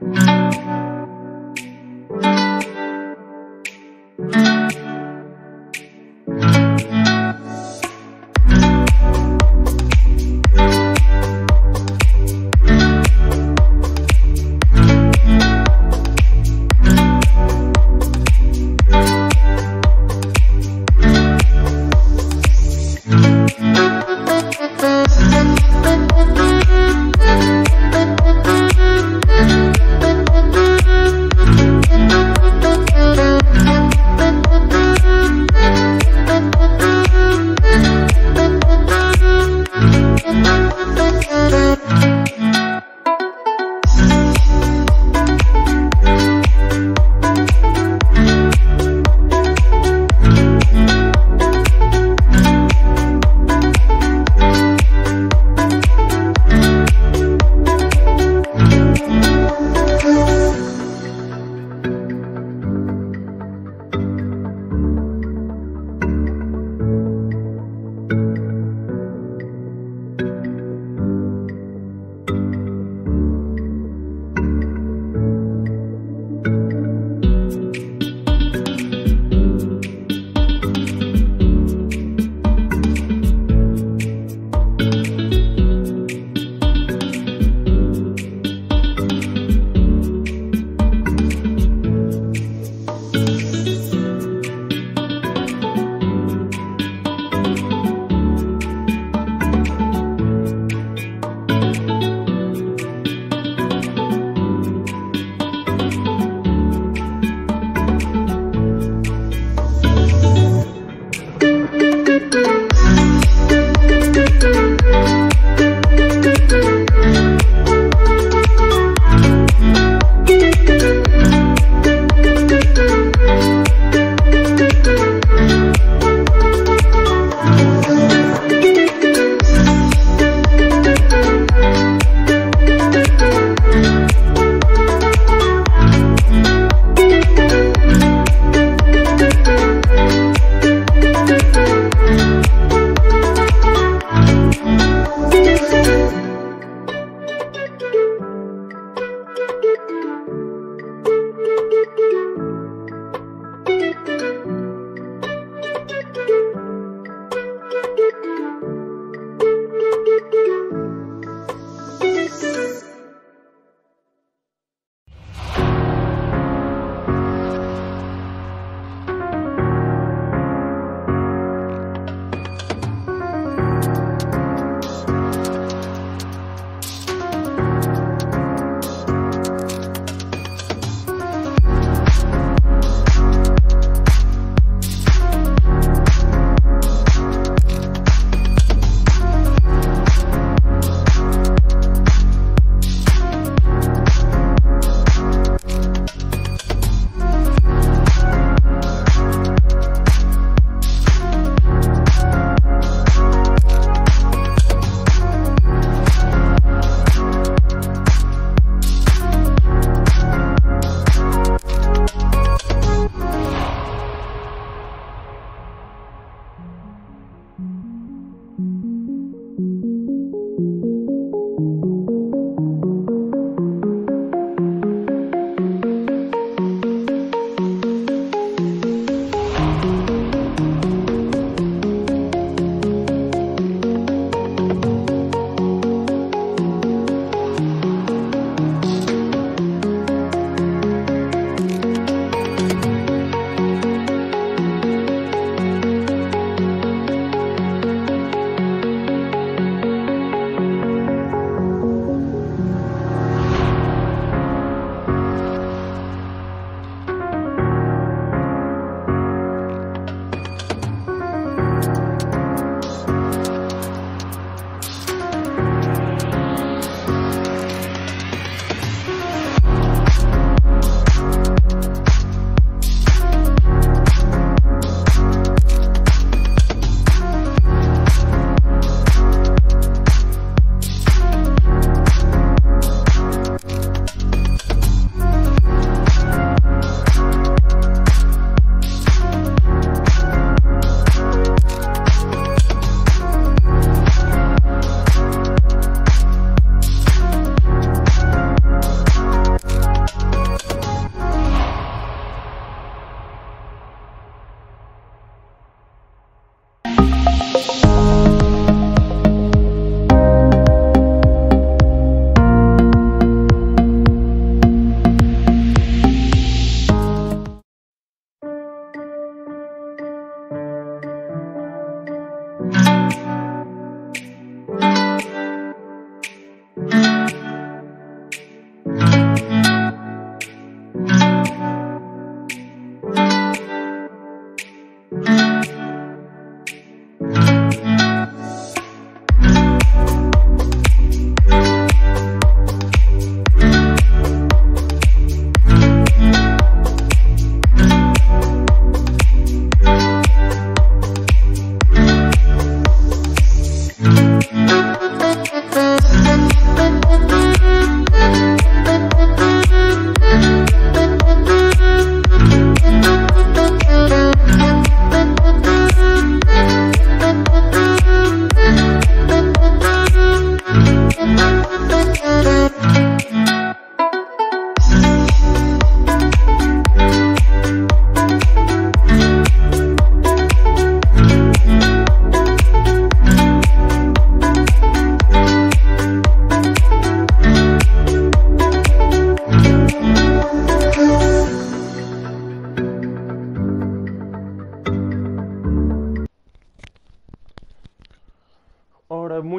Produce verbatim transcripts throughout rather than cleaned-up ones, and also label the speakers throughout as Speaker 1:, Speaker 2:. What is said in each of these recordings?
Speaker 1: We'll be right back.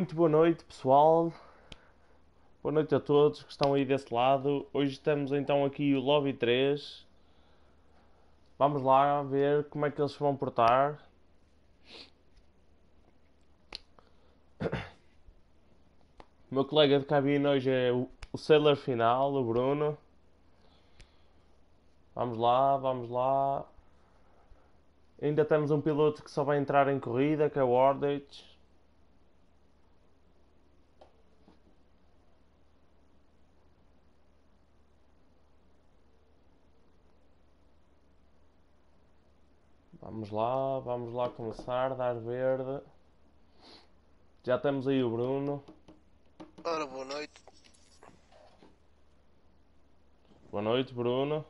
Speaker 1: Muito boa noite, pessoal. Boa noite a todos que estão aí desse lado. Hoje temos então aqui o Lobby três. Vamos lá ver como é que eles se vão portar. O meu colega de cabine hoje é o, o Sailor Final, o Bruno. Vamos lá, vamos lá. Ainda temos um piloto que só vai entrar em corrida, que é o Ordage. Vamos lá, vamos lá começar, dar verde. Já temos aí o Bruno.
Speaker 2: Ora, boa noite.
Speaker 1: Boa noite, Bruno.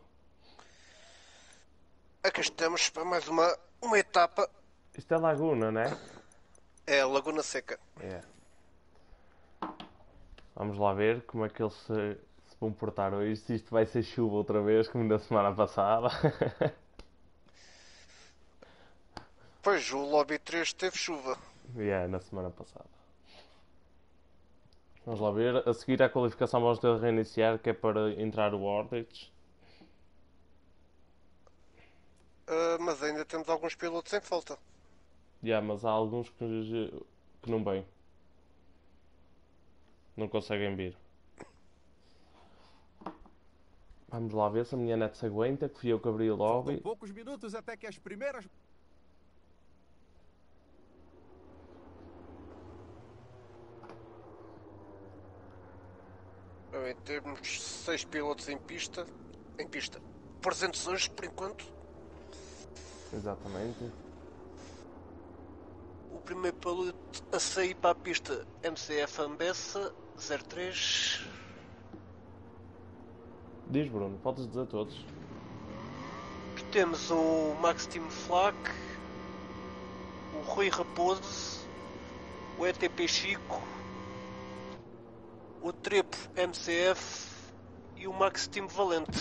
Speaker 2: Aqui estamos para mais uma, uma etapa.
Speaker 1: Isto é Laguna, né?
Speaker 2: É a Laguna Seca.
Speaker 1: É. Vamos lá ver como é que eles se, se vão portar hoje. Se isto vai ser chuva outra vez, como na semana passada.
Speaker 2: Pois, o Lobby três teve chuva.
Speaker 1: E é, na semana passada. Vamos lá ver. A seguir à qualificação vamos ter de reiniciar, que é para entrar o Ordage.
Speaker 2: Uh, mas ainda temos alguns pilotos em falta.
Speaker 1: Yeah, mas há alguns que, que não vêm. Não conseguem vir. Vamos lá ver se a minha net se aguenta, que fui eu que abri o
Speaker 3: Faltam
Speaker 1: lobby.
Speaker 3: poucos minutos até que as primeiras...
Speaker 2: Bem, temos seis pilotos em pista. Em pista. Presentes hoje, por enquanto.
Speaker 1: Exatamente.
Speaker 2: O primeiro piloto a sair para a pista, M C F Ambessa zero três.
Speaker 1: Diz, Bruno, podes dizer todos.
Speaker 2: Temos o Max Team Flak, o Rui Raposo, o E T P Chico, o Trepo M C F e o Max Team Valente.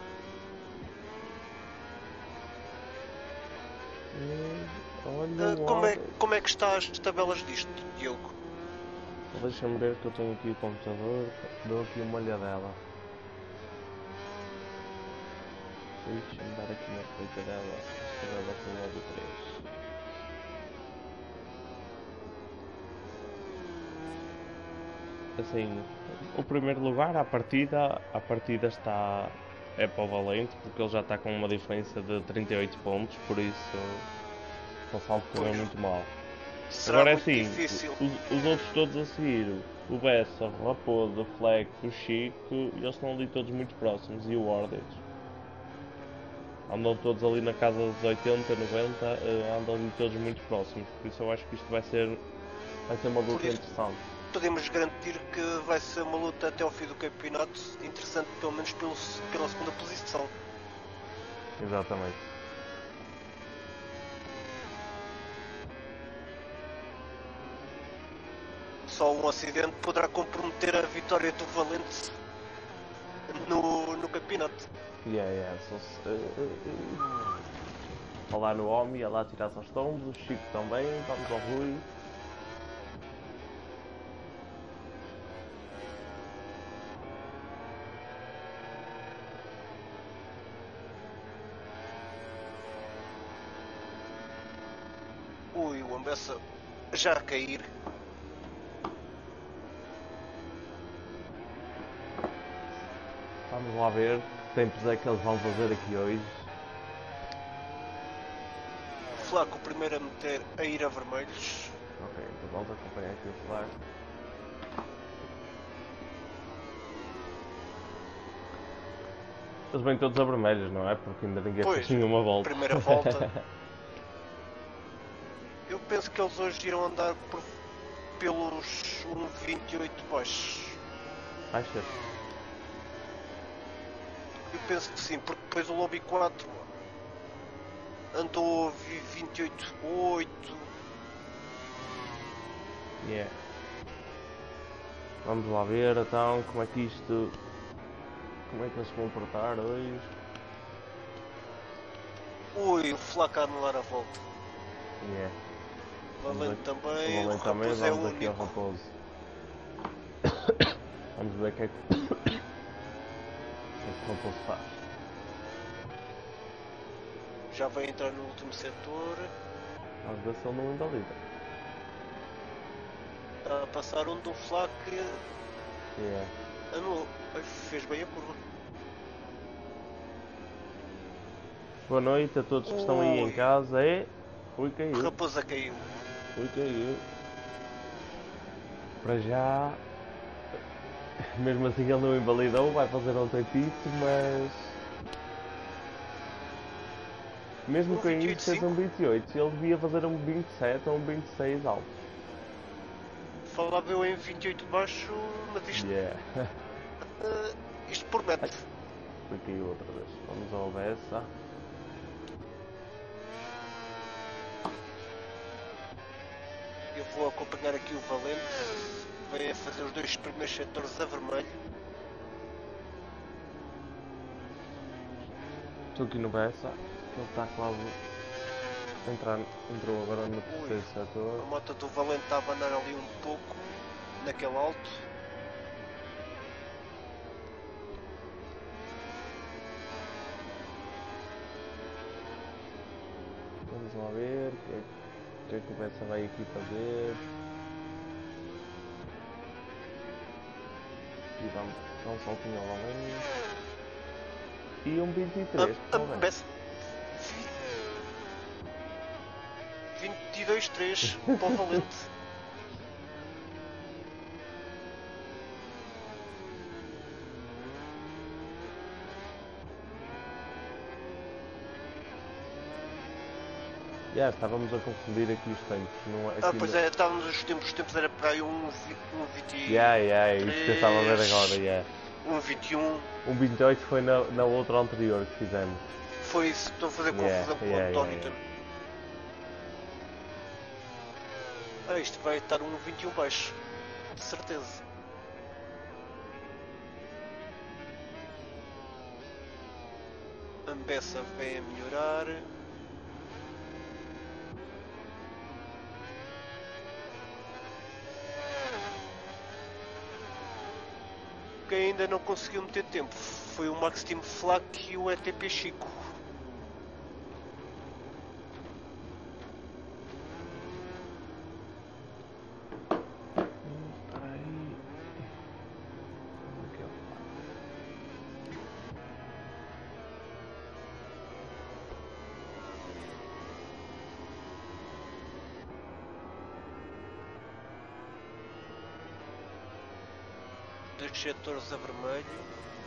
Speaker 1: Hum, olha,
Speaker 2: Uh, como, é, como é que está as tabelas disto, Diogo?
Speaker 1: Deixa-me ver que eu tenho aqui o computador. Dou aqui uma olhadela. Deixa-me dar aqui uma olhadela. Esta tabela tem logo três. Assim, o primeiro lugar, à partida, a partida está é para o Valente, porque ele já está com uma diferença de trinta e oito pontos, por isso o salto correu
Speaker 2: Pois.
Speaker 1: muito mal.
Speaker 2: Será
Speaker 1: Agora é
Speaker 2: muito
Speaker 1: assim,
Speaker 2: difícil.
Speaker 1: os, os outros todos a seguir, o Bessa, o Raposo, o Fleck, o Chico, eles estão ali todos muito próximos, e o Ordage. Andam todos ali na casa dos oitenta, noventa, eh, andam ali todos muito próximos, por isso eu acho que isto vai ser, vai ser uma luta
Speaker 2: Por isso-
Speaker 1: interessante.
Speaker 2: Podemos garantir que vai ser uma luta até ao fim do campeonato, interessante pelo menos pelo, pela segunda posição.
Speaker 1: Exatamente.
Speaker 2: Só um acidente poderá comprometer a vitória do Valente no, no campeonato.
Speaker 1: Yeah, yeah, só se, uh, uh, uh. Falar no homem, ia lá tirar-se aos tombos, o Chico também, vamos ao Rui.
Speaker 2: Ui, o Ambessa já a cair.
Speaker 1: Vamos lá ver que tempos é que eles vão fazer aqui hoje.
Speaker 2: Flaco o primeiro a meter a ir a vermelhos.
Speaker 1: Ok, então vamos acompanhar aqui o flag. Eles vêm todos a vermelhos, não é? Porque ainda ninguém
Speaker 2: Pois,
Speaker 1: fez nenhuma volta.
Speaker 2: primeira volta. Eu penso que eles hoje irão andar por, pelos um vinte e oito baixos.
Speaker 1: Achas?
Speaker 2: Eu penso que sim, porque depois o Lobby quatro andou vinte e oito oito.
Speaker 1: Yeah. Vamos lá ver então como é que isto. Como é que eles se vão portar hoje.
Speaker 2: Ui, o Flaco a anular a volta.
Speaker 1: Yeah.
Speaker 2: Valente
Speaker 1: O
Speaker 2: também, o
Speaker 1: Valente também,
Speaker 2: Raposo é o
Speaker 1: vamos aqui ao
Speaker 2: único.
Speaker 1: Raposo. Vamos ver o que é que, o que, é que o Raposo faz.
Speaker 2: Já vai entrar no último setor.
Speaker 1: Vamos ver se ele não invalida.
Speaker 2: Está a passar onde o Flack
Speaker 1: Yeah.
Speaker 2: anulou. Ai, fez bem a curva.
Speaker 1: Boa noite a todos que estão aí em
Speaker 2: Ui.
Speaker 1: casa. É... Ui, caiu.
Speaker 2: Raposa caiu.
Speaker 1: Ui, caiu. Para já... Mesmo assim ele não invalidou, vai fazer ontem pito, mas... Mesmo
Speaker 2: Um
Speaker 1: caindo
Speaker 2: vinte e oito
Speaker 1: fez um
Speaker 2: cinco.
Speaker 1: vinte e oito, ele devia fazer um vinte e sete ou um vinte e seis altos.
Speaker 2: Falava eu em vinte e oito baixo, mas isto,
Speaker 1: Yeah.
Speaker 2: uh, isto promete.
Speaker 1: Ai. Foi caiu outra vez. Vamos ao Bessa.
Speaker 2: Eu vou acompanhar aqui o Valente. Vai a fazer os dois primeiros setores a vermelho.
Speaker 1: Estou aqui no Bessa. Ele está quase a entrar. Entrou agora no terceiro setor.
Speaker 2: A moto do Valente está a abanar ali um pouco, naquele alto.
Speaker 1: Vamos lá ver o que, é, que é que o Bessa vai aqui fazer. E vamos dar um saltinho ao Valente. E um vinte e três
Speaker 2: A,
Speaker 1: para
Speaker 2: a
Speaker 1: o Bessa.
Speaker 2: Bessa. vinte e dois três para o Valente.
Speaker 1: Yeah, estávamos a confundir aqui os tempos. Não,
Speaker 2: Ah,
Speaker 1: aqui
Speaker 2: pois
Speaker 1: no...
Speaker 2: é, estávamos os tempos, os tempos era para aí um, vi- um vinte e três,
Speaker 1: Yeah, yeah, isso que eu estava a ver agora, yeah.
Speaker 2: um vinte e um.
Speaker 1: Um vinte e oito foi na, na outra anterior que fizemos.
Speaker 2: Foi isso, estou a fazer
Speaker 1: Yeah,
Speaker 2: confusão com
Speaker 1: yeah,
Speaker 2: o António.
Speaker 1: yeah, yeah.
Speaker 2: Ah, isto vai estar um vinte e um baixo, de certeza. A Ambessa vem a melhorar. Quem ainda não conseguiu meter tempo foi o Max Team Flak e o E T P Chico.
Speaker 1: Hum, Espera aí. Como é que ele faz?
Speaker 2: Dois setores a vermelho.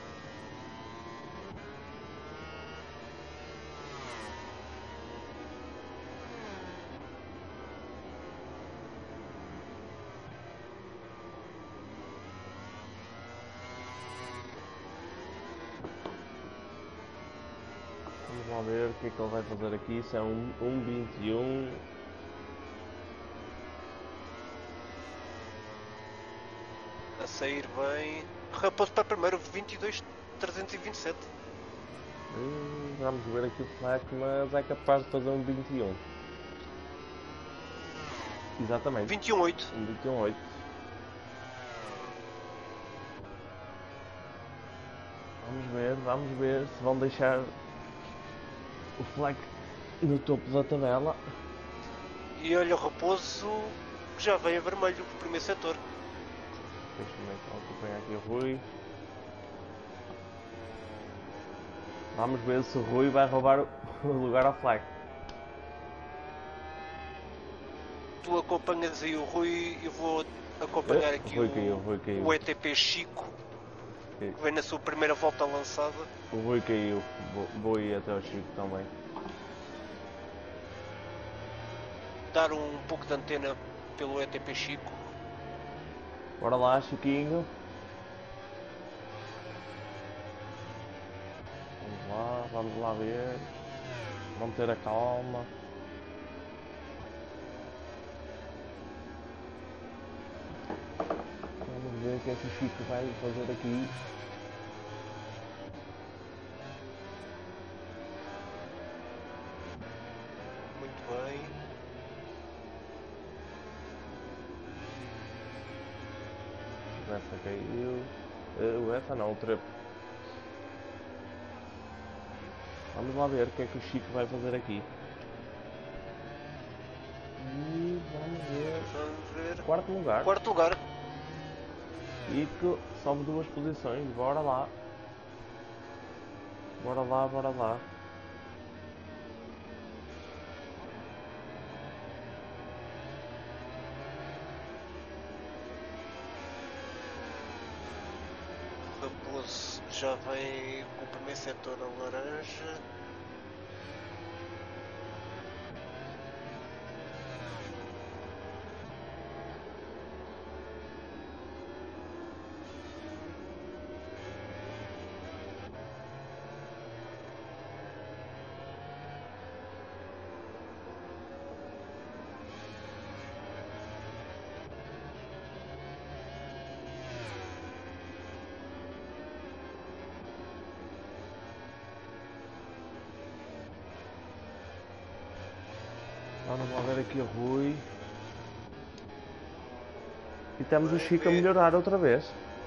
Speaker 1: Vamos lá ver o que é que ele vai fazer aqui. Isso é um, um vinte e um.
Speaker 2: A sair bem. Raposo para primeiro, vinte e dois trezentos e vinte e sete.
Speaker 1: Hum, vamos ver aqui o Flack, mas é capaz de fazer um vinte e um. Exatamente.
Speaker 2: vinte e um oito.
Speaker 1: Um vinte e um oito. Vamos ver, vamos ver se vão deixar o Flack no topo da tabela.
Speaker 2: E olha o Raposo que já vem a vermelho o primeiro setor.
Speaker 1: Deixa-me então acompanhar aqui o Rui. Vamos ver se o Rui vai roubar o lugar ao Flack.
Speaker 2: Tu acompanhas aí o Rui, eu vou acompanhar
Speaker 1: Eh,
Speaker 2: aqui
Speaker 1: Rui
Speaker 2: o,
Speaker 1: caiu, Rui caiu.
Speaker 2: o E T P Chico,
Speaker 1: Que-
Speaker 2: que vem na sua primeira volta lançada.
Speaker 1: O Rui caiu. Vou, vou ir até ao Chico também.
Speaker 2: Dar um pouco de antena pelo E T P Chico.
Speaker 1: Bora lá, Chiquinho. Vamos lá, vamos lá ver. Manter a calma. Vamos ver o que é que o Chico vai fazer aqui.
Speaker 2: Muito bem.
Speaker 1: Essa caiu. Uh, essa não, o trepo. Vamos lá ver o que é que o Chico vai fazer aqui. E vamos ver.
Speaker 2: Vamos ver.
Speaker 1: Quarto lugar.
Speaker 2: Quarto lugar.
Speaker 1: Chico sobe duas posições. Bora lá. Bora lá, bora lá.
Speaker 2: Raposo já vem com o primeiro setor a laranja.
Speaker 1: Vamos lá ver aqui o Rui. E temos o
Speaker 2: Bem,
Speaker 1: Chico a
Speaker 2: bem.
Speaker 1: melhorar outra vez.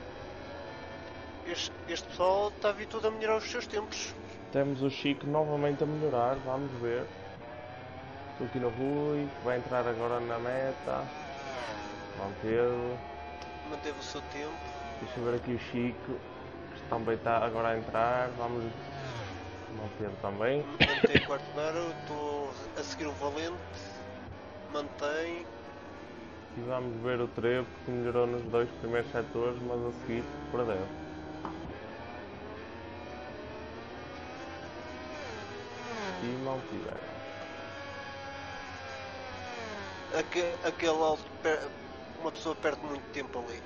Speaker 2: Este, este pessoal está a vir tudo a melhorar os seus tempos.
Speaker 1: Temos o Chico novamente a melhorar. Vamos ver. Estou aqui no Rui, que vai entrar agora na meta. Manteve.
Speaker 2: Manteve o seu tempo.
Speaker 1: Deixa eu ver aqui o Chico, que também está agora a entrar. Vamos manter também.
Speaker 2: Mantém o quarto lugar. Eu estou a seguir o Valente. Mantém.
Speaker 1: E vamos ver o Trevo, que melhorou nos dois primeiros setores, mas a seguir perdeu. E mantiveram.
Speaker 2: Aque, aquele alto, per- uma pessoa perde muito tempo ali.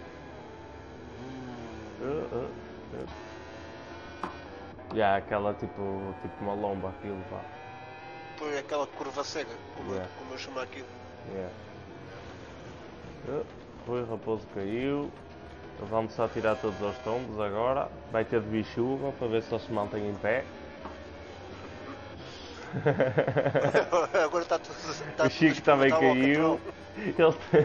Speaker 1: Uh, uh, uh. E há aquela tipo, tipo uma lomba aquilo, pá.
Speaker 2: Por aquela curva cega, como,
Speaker 1: Yeah.
Speaker 2: eu, como eu chamo aquilo.
Speaker 1: Yeah. Uh, Rui Raposo caiu. Vamos só tirar todos os tombos agora. Vai ter de vir chuva para ver se ele se mantém em pé.
Speaker 2: Agora está tudo. Está
Speaker 1: O Chico também caiu. Ele...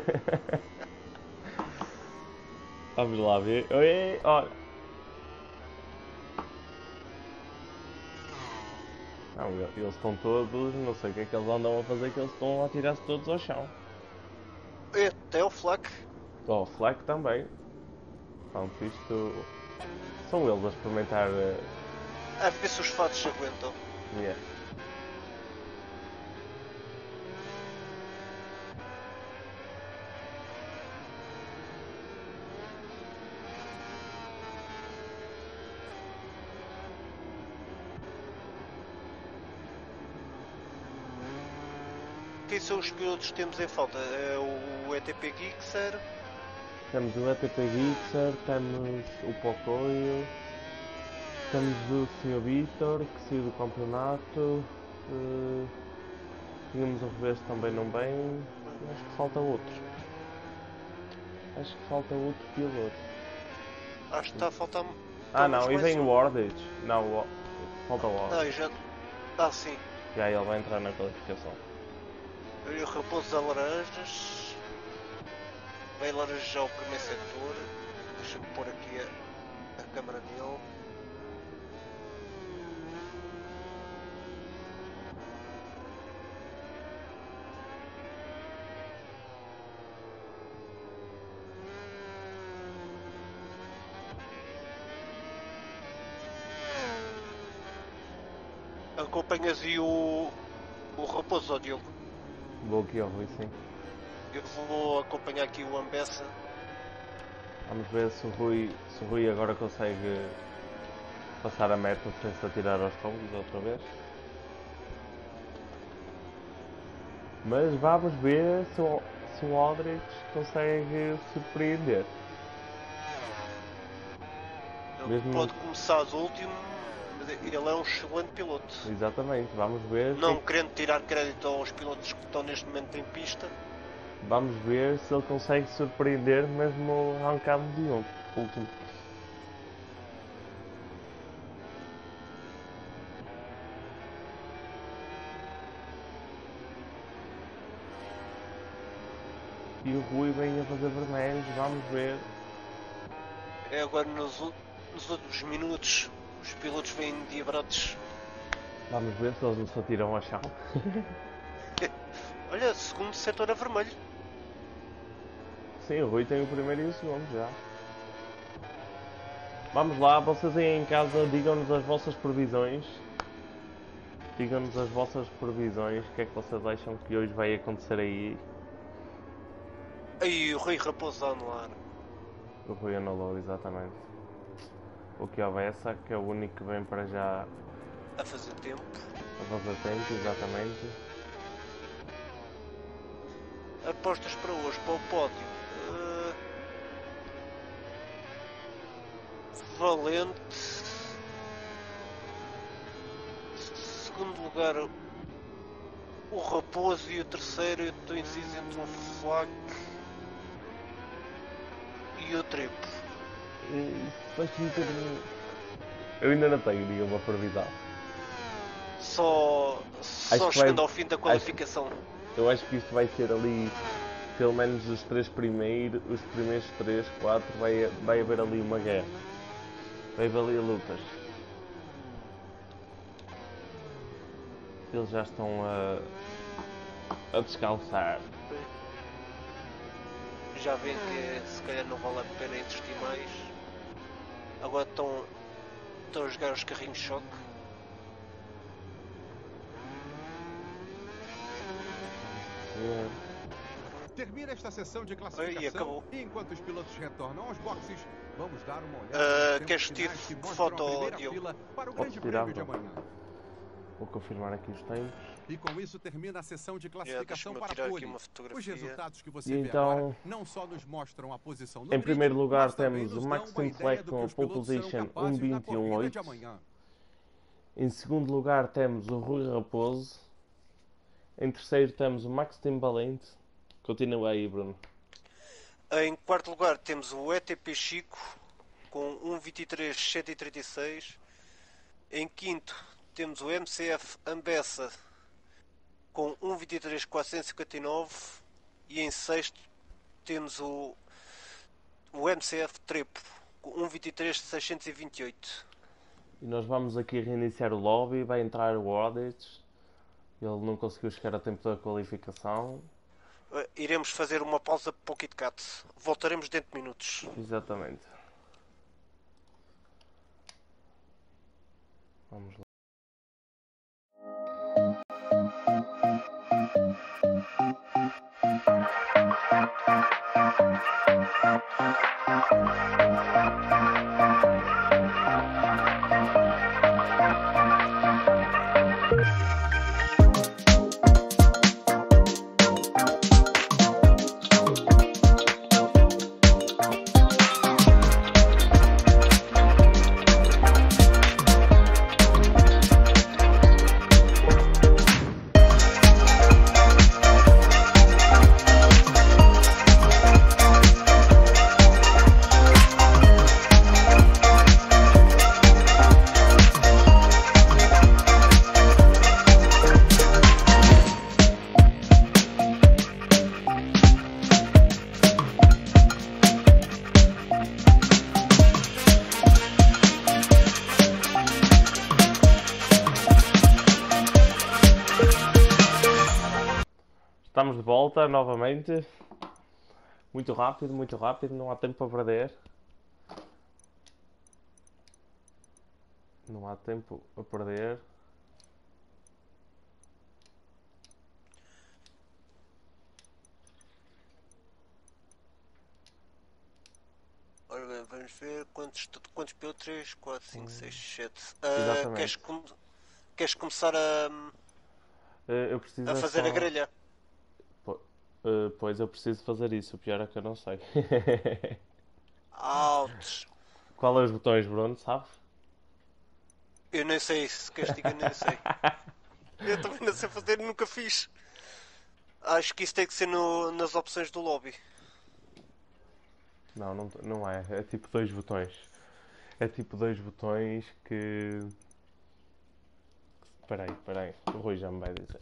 Speaker 1: Vamos lá ver. Oi, olha. Não, eles estão todos, não sei o que é que eles andam a fazer, que eles estão a tirar-se todos ao chão.
Speaker 2: Até o Flack.
Speaker 1: Oh, o Fleck também. Pronto, isto... São eles a experimentar... Uh...
Speaker 2: A ver se os fatos se aguentam.
Speaker 1: Yeah.
Speaker 2: Quem são os pilotos que temos em falta? É o E T P Gixxer.
Speaker 1: Temos o E T P Gixxer, temos o Pocoyo, temos o senhor Vitor, que saiu do campeonato, uh, tínhamos o Revés também não bem, e acho que falta outro. Acho que falta outro piloto.
Speaker 2: Acho que está a faltar.
Speaker 1: Ah não, e
Speaker 2: mais
Speaker 1: vem
Speaker 2: um.
Speaker 1: o Wardage. Não, o... falta o
Speaker 2: Ah,
Speaker 1: Wardage.
Speaker 2: eu já. Ah, sim.
Speaker 1: E aí ele vai entrar na qualificação.
Speaker 2: E o Raposo a laranjas. Vai laranjar o primeiro setor. Deixa-me pôr aqui a, a câmera dele. Acompanhas aí o, o Raposo, ó Diogo.
Speaker 1: Vou aqui ao Rui, sim.
Speaker 2: Eu vou acompanhar aqui o Ambessa.
Speaker 1: Vamos ver se o Rui, se o Rui agora consegue passar a meta sem se atirar aos tombos outra vez. Mas vamos ver se o, se o Aldrich consegue surpreender.
Speaker 2: Ele
Speaker 1: Mesmo
Speaker 2: pode
Speaker 1: não-
Speaker 2: começar do último, mas ele é um excelente piloto.
Speaker 1: Exatamente, vamos ver.
Speaker 2: Não
Speaker 1: que-
Speaker 2: querendo tirar crédito aos pilotos que estão neste momento em pista.
Speaker 1: Vamos ver se ele consegue surpreender mesmo arrancado de um, último. E o Rui vem a fazer vermelhos, vamos ver.
Speaker 2: É agora nos, u- nos últimos minutos os pilotos vêm diabrados.
Speaker 1: Vamos ver se eles não se atiram ao chão.
Speaker 2: Olha, segundo setor a vermelho.
Speaker 1: Sim, o Rui tem o primeiro e o segundo já. Vamos lá, vocês aí em casa digam-nos as vossas previsões. Digam-nos as vossas previsões, o que é que vocês acham que hoje vai acontecer aí?
Speaker 2: Aí o Rui Raposo a anular.
Speaker 1: O Rui anulou, exatamente. O Kiovessa, que é o único que vem para já
Speaker 2: A fazer tempo.
Speaker 1: a fazer tempo, exatamente.
Speaker 2: Apostas para hoje, para o pódio. Uh, Valente. Segundo lugar, o Raposo, e o terceiro eu estou indeciso entre o Flac e o Tripo.
Speaker 1: E Deixa-me ter. Eu ainda não tenho nenhuma previsão.
Speaker 2: Só,
Speaker 1: Acho
Speaker 2: só
Speaker 1: que
Speaker 2: chegando
Speaker 1: vai-
Speaker 2: ao fim da qualificação.
Speaker 1: Eu acho que isto vai ser ali, pelo menos os três primeiros, os primeiros três, quatro, vai, vai haver ali uma guerra. Vai haver ali lutas. Eles já estão a, a descalçar.
Speaker 2: Já veem que se calhar não vale a pena investir mais. Agora estão, estão a jogar os carrinhos de choque.
Speaker 1: É.
Speaker 3: Termina esta sessão de
Speaker 2: Aí,
Speaker 3: classificação
Speaker 2: acabou.
Speaker 3: e enquanto os pilotos retornam aos boxes, vamos dar uma olhada
Speaker 2: Ah,
Speaker 3: nos tempos
Speaker 2: queres
Speaker 3: finais
Speaker 2: tirar
Speaker 3: que mostram
Speaker 2: foto,
Speaker 3: a primeira
Speaker 2: Diogo?
Speaker 3: fila para o
Speaker 1: Posso
Speaker 3: Grande
Speaker 1: tirar,
Speaker 3: Prêmio de
Speaker 1: então?
Speaker 3: amanhã.
Speaker 1: Vou confirmar aqui os tempos.
Speaker 3: E com isso termina a sessão de classificação
Speaker 2: deixa-me
Speaker 3: para a
Speaker 2: tirar aqui
Speaker 3: pole.
Speaker 2: uma
Speaker 3: Os
Speaker 2: fotografia.
Speaker 3: resultados que você
Speaker 1: E
Speaker 3: vê
Speaker 1: então,
Speaker 3: agora não só nos mostram a posição no
Speaker 1: Em
Speaker 3: grid,
Speaker 1: primeiro lugar
Speaker 3: mas também
Speaker 1: temos
Speaker 3: nos
Speaker 1: o
Speaker 3: dão
Speaker 1: Max
Speaker 3: uma ideia
Speaker 1: Fleck
Speaker 3: do que
Speaker 1: com a
Speaker 3: os
Speaker 1: pole
Speaker 3: pilotos serão
Speaker 1: position
Speaker 3: capazes na corrida de
Speaker 1: um vinte e um oito.
Speaker 3: amanhã.
Speaker 1: Em segundo lugar temos o Rui Raposo. Em terceiro temos o Max Timbalente. Continua aí, Bruno.
Speaker 2: Em quarto lugar temos o E T P Chico com um vinte e três setecentos e trinta e seis. Em quinto temos o M C F Ambessa com um vinte e três quatrocentos e cinquenta e nove. E em sexto temos o, o M C F Trepo com um vinte e três seiscentos e vinte e oito.
Speaker 1: E nós vamos aqui reiniciar o lobby. Vai entrar o Audits. Ele não conseguiu chegar a tempo da qualificação.
Speaker 2: Uh, iremos fazer uma pausa para o Kit Kat. Voltaremos dentro de minutos.
Speaker 1: Exatamente. Vamos lá. Estamos de volta novamente. Muito rápido, muito rápido, não há tempo para perder. Não há tempo a perder.
Speaker 2: Ora bem, vamos ver quantos, quantos pilotos? três, quatro, cinco, seis, sete.
Speaker 1: Exatamente.
Speaker 2: Queres, com, queres começar a,
Speaker 1: Eh, Eu preciso
Speaker 2: a
Speaker 1: é
Speaker 2: fazer
Speaker 1: só-
Speaker 2: a grelha?
Speaker 1: Po- eh, Pois eu preciso fazer isso, o pior é que eu não sei.
Speaker 2: Out.
Speaker 1: Qual é os botões, Bruno, sabes?
Speaker 2: Eu nem sei, se queres diga, nem sei. Eu também não sei fazer, nunca fiz. Acho que isso tem que ser no, nas opções do lobby.
Speaker 1: Não, não, não é. É tipo dois botões. É tipo dois botões que. Espera aí, espera aí. O Rui já me vai dizer.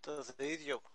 Speaker 2: Estás aí, Diogo?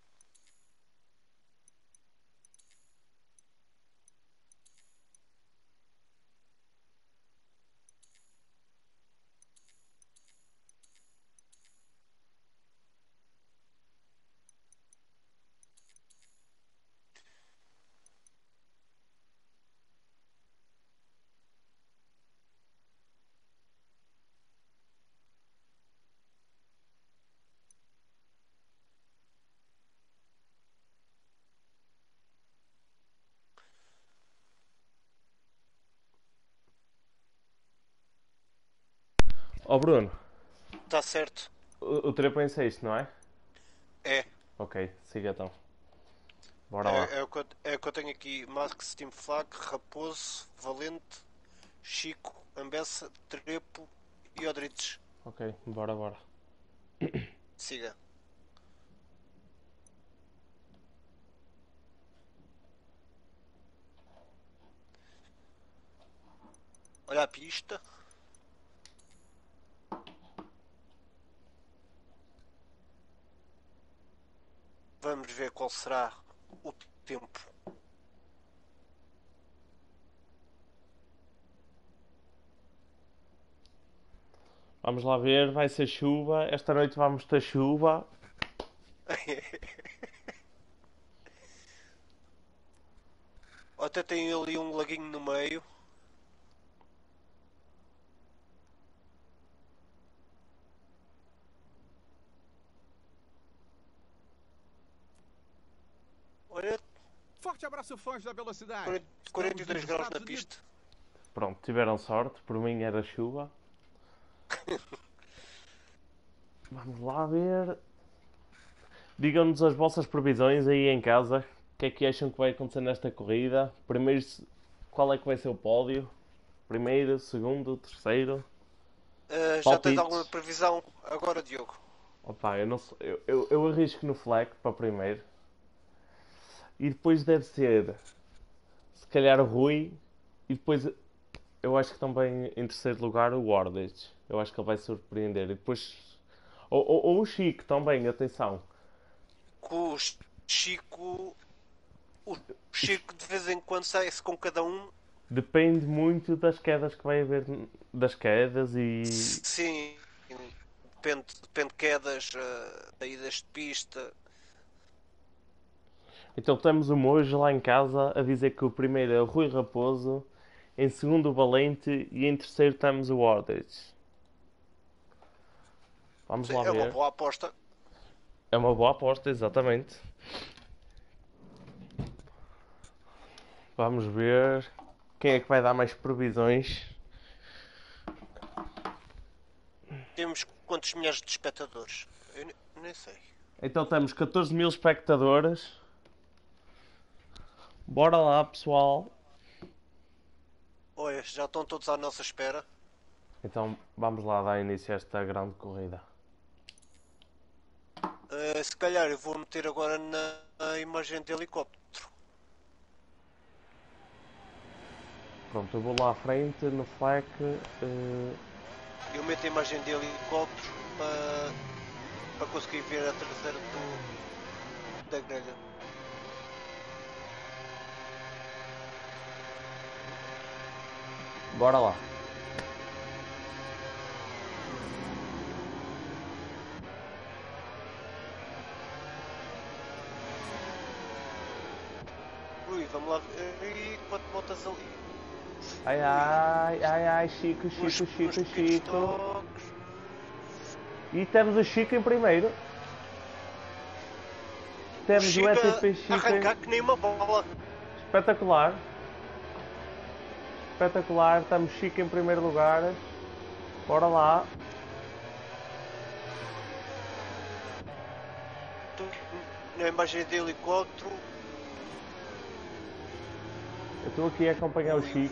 Speaker 1: Ó Bruno,
Speaker 2: Está certo.
Speaker 1: o, o trepo é em sexto, não é?
Speaker 2: É.
Speaker 1: Ok, siga então. Bora lá.
Speaker 2: É, é, o que eu, é o que eu tenho aqui. Max, Team Flag, Raposo, Valente, Chico, Ambessa, Trepo e Odrites.
Speaker 1: Ok, bora, bora.
Speaker 2: Siga. Olha a pista. Vamos ver qual será o tempo.
Speaker 1: Vamos lá ver, vai ser chuva. Esta noite vamos ter chuva.
Speaker 2: Até tem ali um laguinho no meio. Olha,
Speaker 3: Forte abraço, fãs da velocidade.
Speaker 2: quarenta, quarenta e dois graus na pista.
Speaker 1: Pronto, tiveram sorte. Por mim era chuva. Vamos lá ver. Digam-nos as vossas previsões aí em casa. O que é que acham que vai acontecer nesta corrida? Primeiro, qual é que vai ser o pódio? Primeiro, segundo, terceiro?
Speaker 2: Uh, já tens
Speaker 1: Palpites?
Speaker 2: alguma previsão agora, Diogo?
Speaker 1: Opa, eu, não sei, eu, eu, eu arrisco no Fleck para primeiro. E depois deve ser, se calhar, o Rui. E depois, eu acho que também em terceiro lugar o Wardage. Eu acho que ele vai surpreender. E depois, ou, ou, ou o Chico também, atenção.
Speaker 2: Com o Chico. O Chico de vez em quando sai-se com cada um.
Speaker 1: Depende muito das quedas que vai haver, das quedas e...
Speaker 2: Sim, depende, depende de quedas, uh, saídas de pista.
Speaker 1: Então temos o Mojo lá em casa a dizer que o primeiro é o Rui Raposo, em segundo o Valente e em terceiro temos o Wardage. Vamos lá
Speaker 2: É uma
Speaker 1: ver.
Speaker 2: boa aposta.
Speaker 1: É uma boa aposta, exatamente. Vamos ver quem é que vai dar mais previsões.
Speaker 2: Temos quantos milhares de espectadores? Eu ne- nem sei.
Speaker 1: Então temos catorze mil espectadores. Bora lá, pessoal.
Speaker 2: Olha, já estão todos à nossa espera.
Speaker 1: Então vamos lá dar início a esta grande corrida.
Speaker 2: Uh, se calhar eu vou meter agora na, na imagem de helicóptero.
Speaker 1: Pronto, eu vou lá à frente no Fleck. Uh...
Speaker 2: Eu meto a imagem de helicóptero para, para conseguir ver a traseira do, da grelha.
Speaker 1: Bora lá.
Speaker 2: Ui, vamos lá ver. Ih, quanto motas ali.
Speaker 1: Ai ai, ai ai, Chico, Chico,
Speaker 2: Uns-
Speaker 1: Chico,
Speaker 2: uns pequenos
Speaker 1: Chico.
Speaker 2: toques.
Speaker 1: E temos o Chico em primeiro. Temos o
Speaker 2: Chico
Speaker 1: E T P
Speaker 2: a
Speaker 1: Chico
Speaker 2: arrancar
Speaker 1: em...
Speaker 2: que nem uma bola.
Speaker 1: Espetacular. Espetacular. Estamos Chico em primeiro lugar. Bora lá.
Speaker 2: Estou na imagem de helicóptero.
Speaker 1: Eu estou aqui a acompanhar o Chico.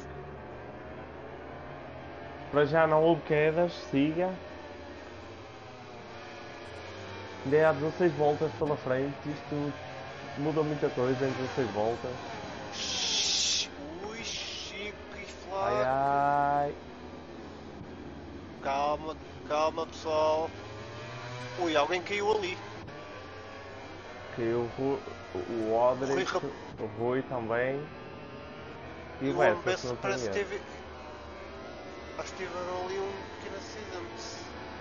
Speaker 1: Para já não houve quedas. Siga. Ainda há dezasseis voltas pela frente. Isto muda muita coisa em dezasseis voltas.
Speaker 2: Ui, Chico e
Speaker 1: Ai
Speaker 2: Flaco.
Speaker 1: ai.
Speaker 2: Calma, calma pessoal. Ui, alguém caiu ali.
Speaker 1: caiu o, Ru- o Odrich,
Speaker 2: Rui Rap-
Speaker 1: o Rui também. E
Speaker 2: E
Speaker 1: o
Speaker 2: o
Speaker 1: Bessa, se
Speaker 2: Ambessa
Speaker 1: não
Speaker 2: parece que
Speaker 1: tenho erro.
Speaker 2: teve. Acho que tiveram ali um pequeno acidente.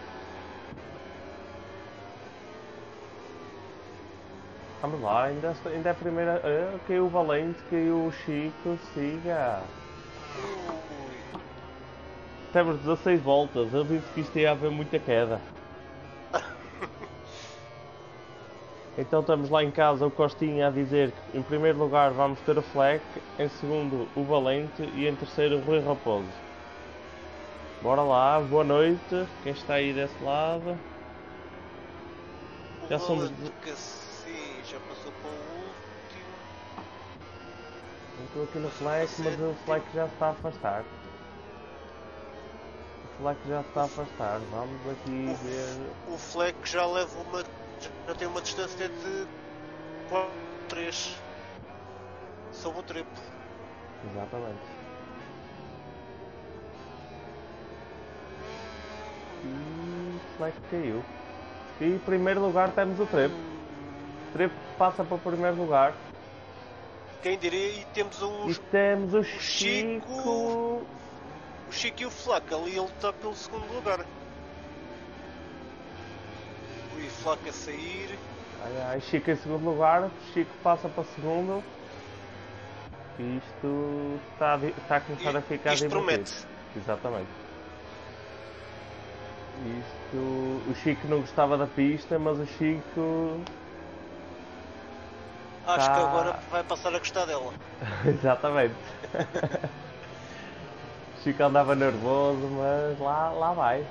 Speaker 1: Vamos lá, ainda, está- ainda é a primeira. Ah, caiu o Valente, caiu o Chico, siga.
Speaker 2: Ui.
Speaker 1: Temos dezasseis voltas, eu disse que isto ia haver muita queda. Então estamos lá em casa o Costinha a dizer que em primeiro lugar vamos ter o Fleck, em segundo o Valente e em terceiro o Rui Raposo. Bora lá, boa noite, quem está aí desse lado.
Speaker 2: O
Speaker 1: Já somos
Speaker 2: Valente
Speaker 1: de-
Speaker 2: que sim, já passou para o último.
Speaker 1: Eu estou aqui no
Speaker 2: Passou
Speaker 1: Fleck,
Speaker 2: para
Speaker 1: mas o
Speaker 2: sétimo.
Speaker 1: Fleck já está a afastar. O Fleck já está a afastar, vamos aqui ver.
Speaker 2: O Fleck já leva uma. já tem uma distância de quatro três sobre o trepo.
Speaker 1: Exatamente. E o Fleck caiu. E em primeiro lugar temos o Trepo. O Trepo passa para o primeiro lugar.
Speaker 2: Quem diria? E temos o,
Speaker 1: E temos o
Speaker 2: Chico.
Speaker 1: Chico.
Speaker 2: o Chico e o Flaco. Ali ele está pelo segundo lugar. Ui, Flaco a sair.
Speaker 1: Ai ai, Chico em segundo lugar. Chico passa para segundo. Isto está, a di- está a começar a ficar
Speaker 2: Isto
Speaker 1: divertido.
Speaker 2: promete.
Speaker 1: Exatamente. Isto. O Chico não gostava da pista, mas o Chico.
Speaker 2: Acho que
Speaker 1: Tá.
Speaker 2: agora vai passar a gostar dela.
Speaker 1: Exatamente. O Chico andava nervoso, mas lá, lá vai.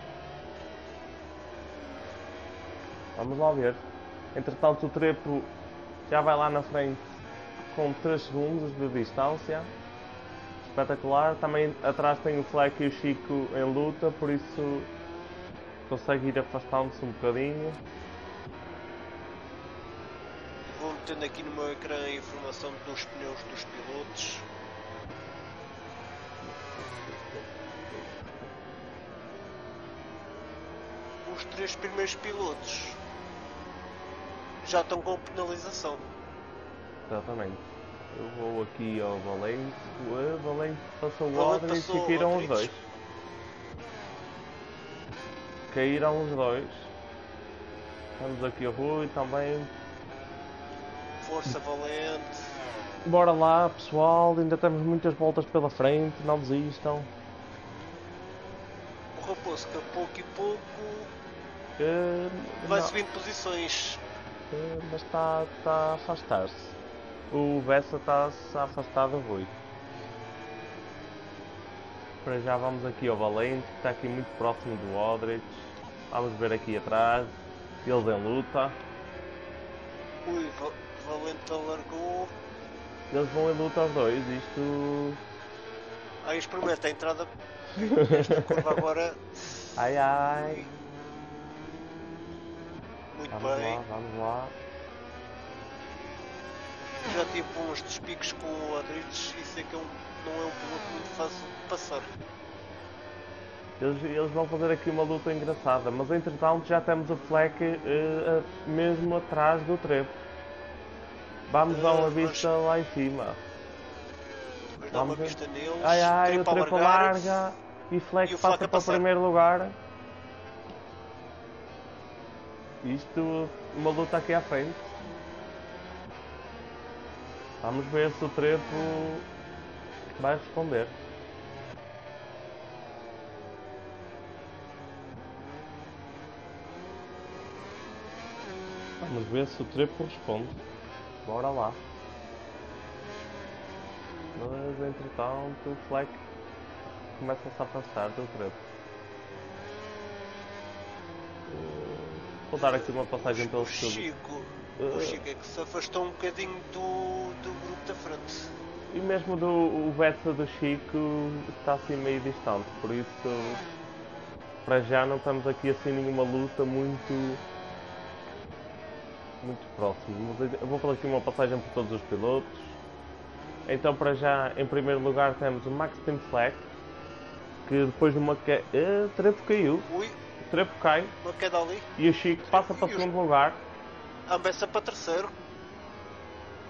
Speaker 1: Vamos lá ver. Entretanto, o Trepo já vai lá na frente com três segundos de distância. Espetacular. Também atrás tem o Fleck e o Chico em luta, por isso consegue ir afastando-se um bocadinho.
Speaker 2: Vou metendo aqui no meu ecrã a informação dos pneus dos pilotos. Os três primeiros pilotos já estão com penalização.
Speaker 1: Exatamente. Eu vou aqui ao Valente. O Valente passou o
Speaker 2: Valente
Speaker 1: Odrich
Speaker 2: passou
Speaker 1: e
Speaker 2: o
Speaker 1: caíram os
Speaker 2: Odrich.
Speaker 1: dois. Caíram os dois. Temos aqui o Rui também.
Speaker 2: Força Valente.
Speaker 1: Bora lá, pessoal. Ainda temos muitas voltas pela frente. Não desistam.
Speaker 2: O Raposo que a pouco e pouco
Speaker 1: Uh,
Speaker 2: vai
Speaker 1: não,
Speaker 2: subindo posições.
Speaker 1: uh, mas está tá a afastar-se. O Bessa está-se a afastar do Rui. Para já vamos aqui ao Valente, que está aqui muito próximo do Odrich. Vamos ver aqui atrás. Eles em luta.
Speaker 2: Ui, Va Valente alargou.
Speaker 1: Eles vão em luta os dois. Isto.
Speaker 2: Aí experimenta a entrada. Esta curva agora.
Speaker 1: Ai ai.
Speaker 2: Muito
Speaker 1: Vamos
Speaker 2: bem.
Speaker 1: lá, vamos lá.
Speaker 2: Já tive uns despicos com o Adrites e sei que é um, não é um piloto muito fácil de passar.
Speaker 1: Eles, eles vão fazer aqui uma luta engraçada, mas entretanto já temos o Fleck eh, a- mesmo atrás do Trepo. Vamos dar uma
Speaker 2: Ah,
Speaker 1: vista
Speaker 2: vamos-
Speaker 1: lá em cima.
Speaker 2: Depois dá uma
Speaker 1: Vamos ver.
Speaker 2: vista neles.
Speaker 1: Ai ai, o
Speaker 2: Trepo a
Speaker 1: Trepo
Speaker 2: largar.
Speaker 1: larga e Fleck
Speaker 2: E o
Speaker 1: passa
Speaker 2: Fleck a
Speaker 1: para o
Speaker 2: passar.
Speaker 1: primeiro lugar. Isto, uma luta aqui à frente. Vamos ver se o Trepo vai responder. Vamos ver se o Trepo responde. Bora lá. Mas entretanto o Fleck começa-se a afastar do Trepo. Vou dar aqui uma passagem pelo
Speaker 2: O Chico, o Chico é que se afastou um bocadinho do, do grupo da frente.
Speaker 1: E mesmo do, o Bessa do Chico está assim meio distante, por isso para já não estamos aqui assim nenhuma luta muito muito próximo. Mas eu vou fazer aqui uma passagem por todos os pilotos. Então para já em primeiro lugar temos o Max Tim Fleck, que depois de uma queda. Uh, Trepo caiu,
Speaker 2: Ui,
Speaker 1: Trepo cai
Speaker 2: uma queda ali.
Speaker 1: e o Chico passa para o
Speaker 2: E os-
Speaker 1: segundo lugar.
Speaker 2: A Ambessa para terceiro.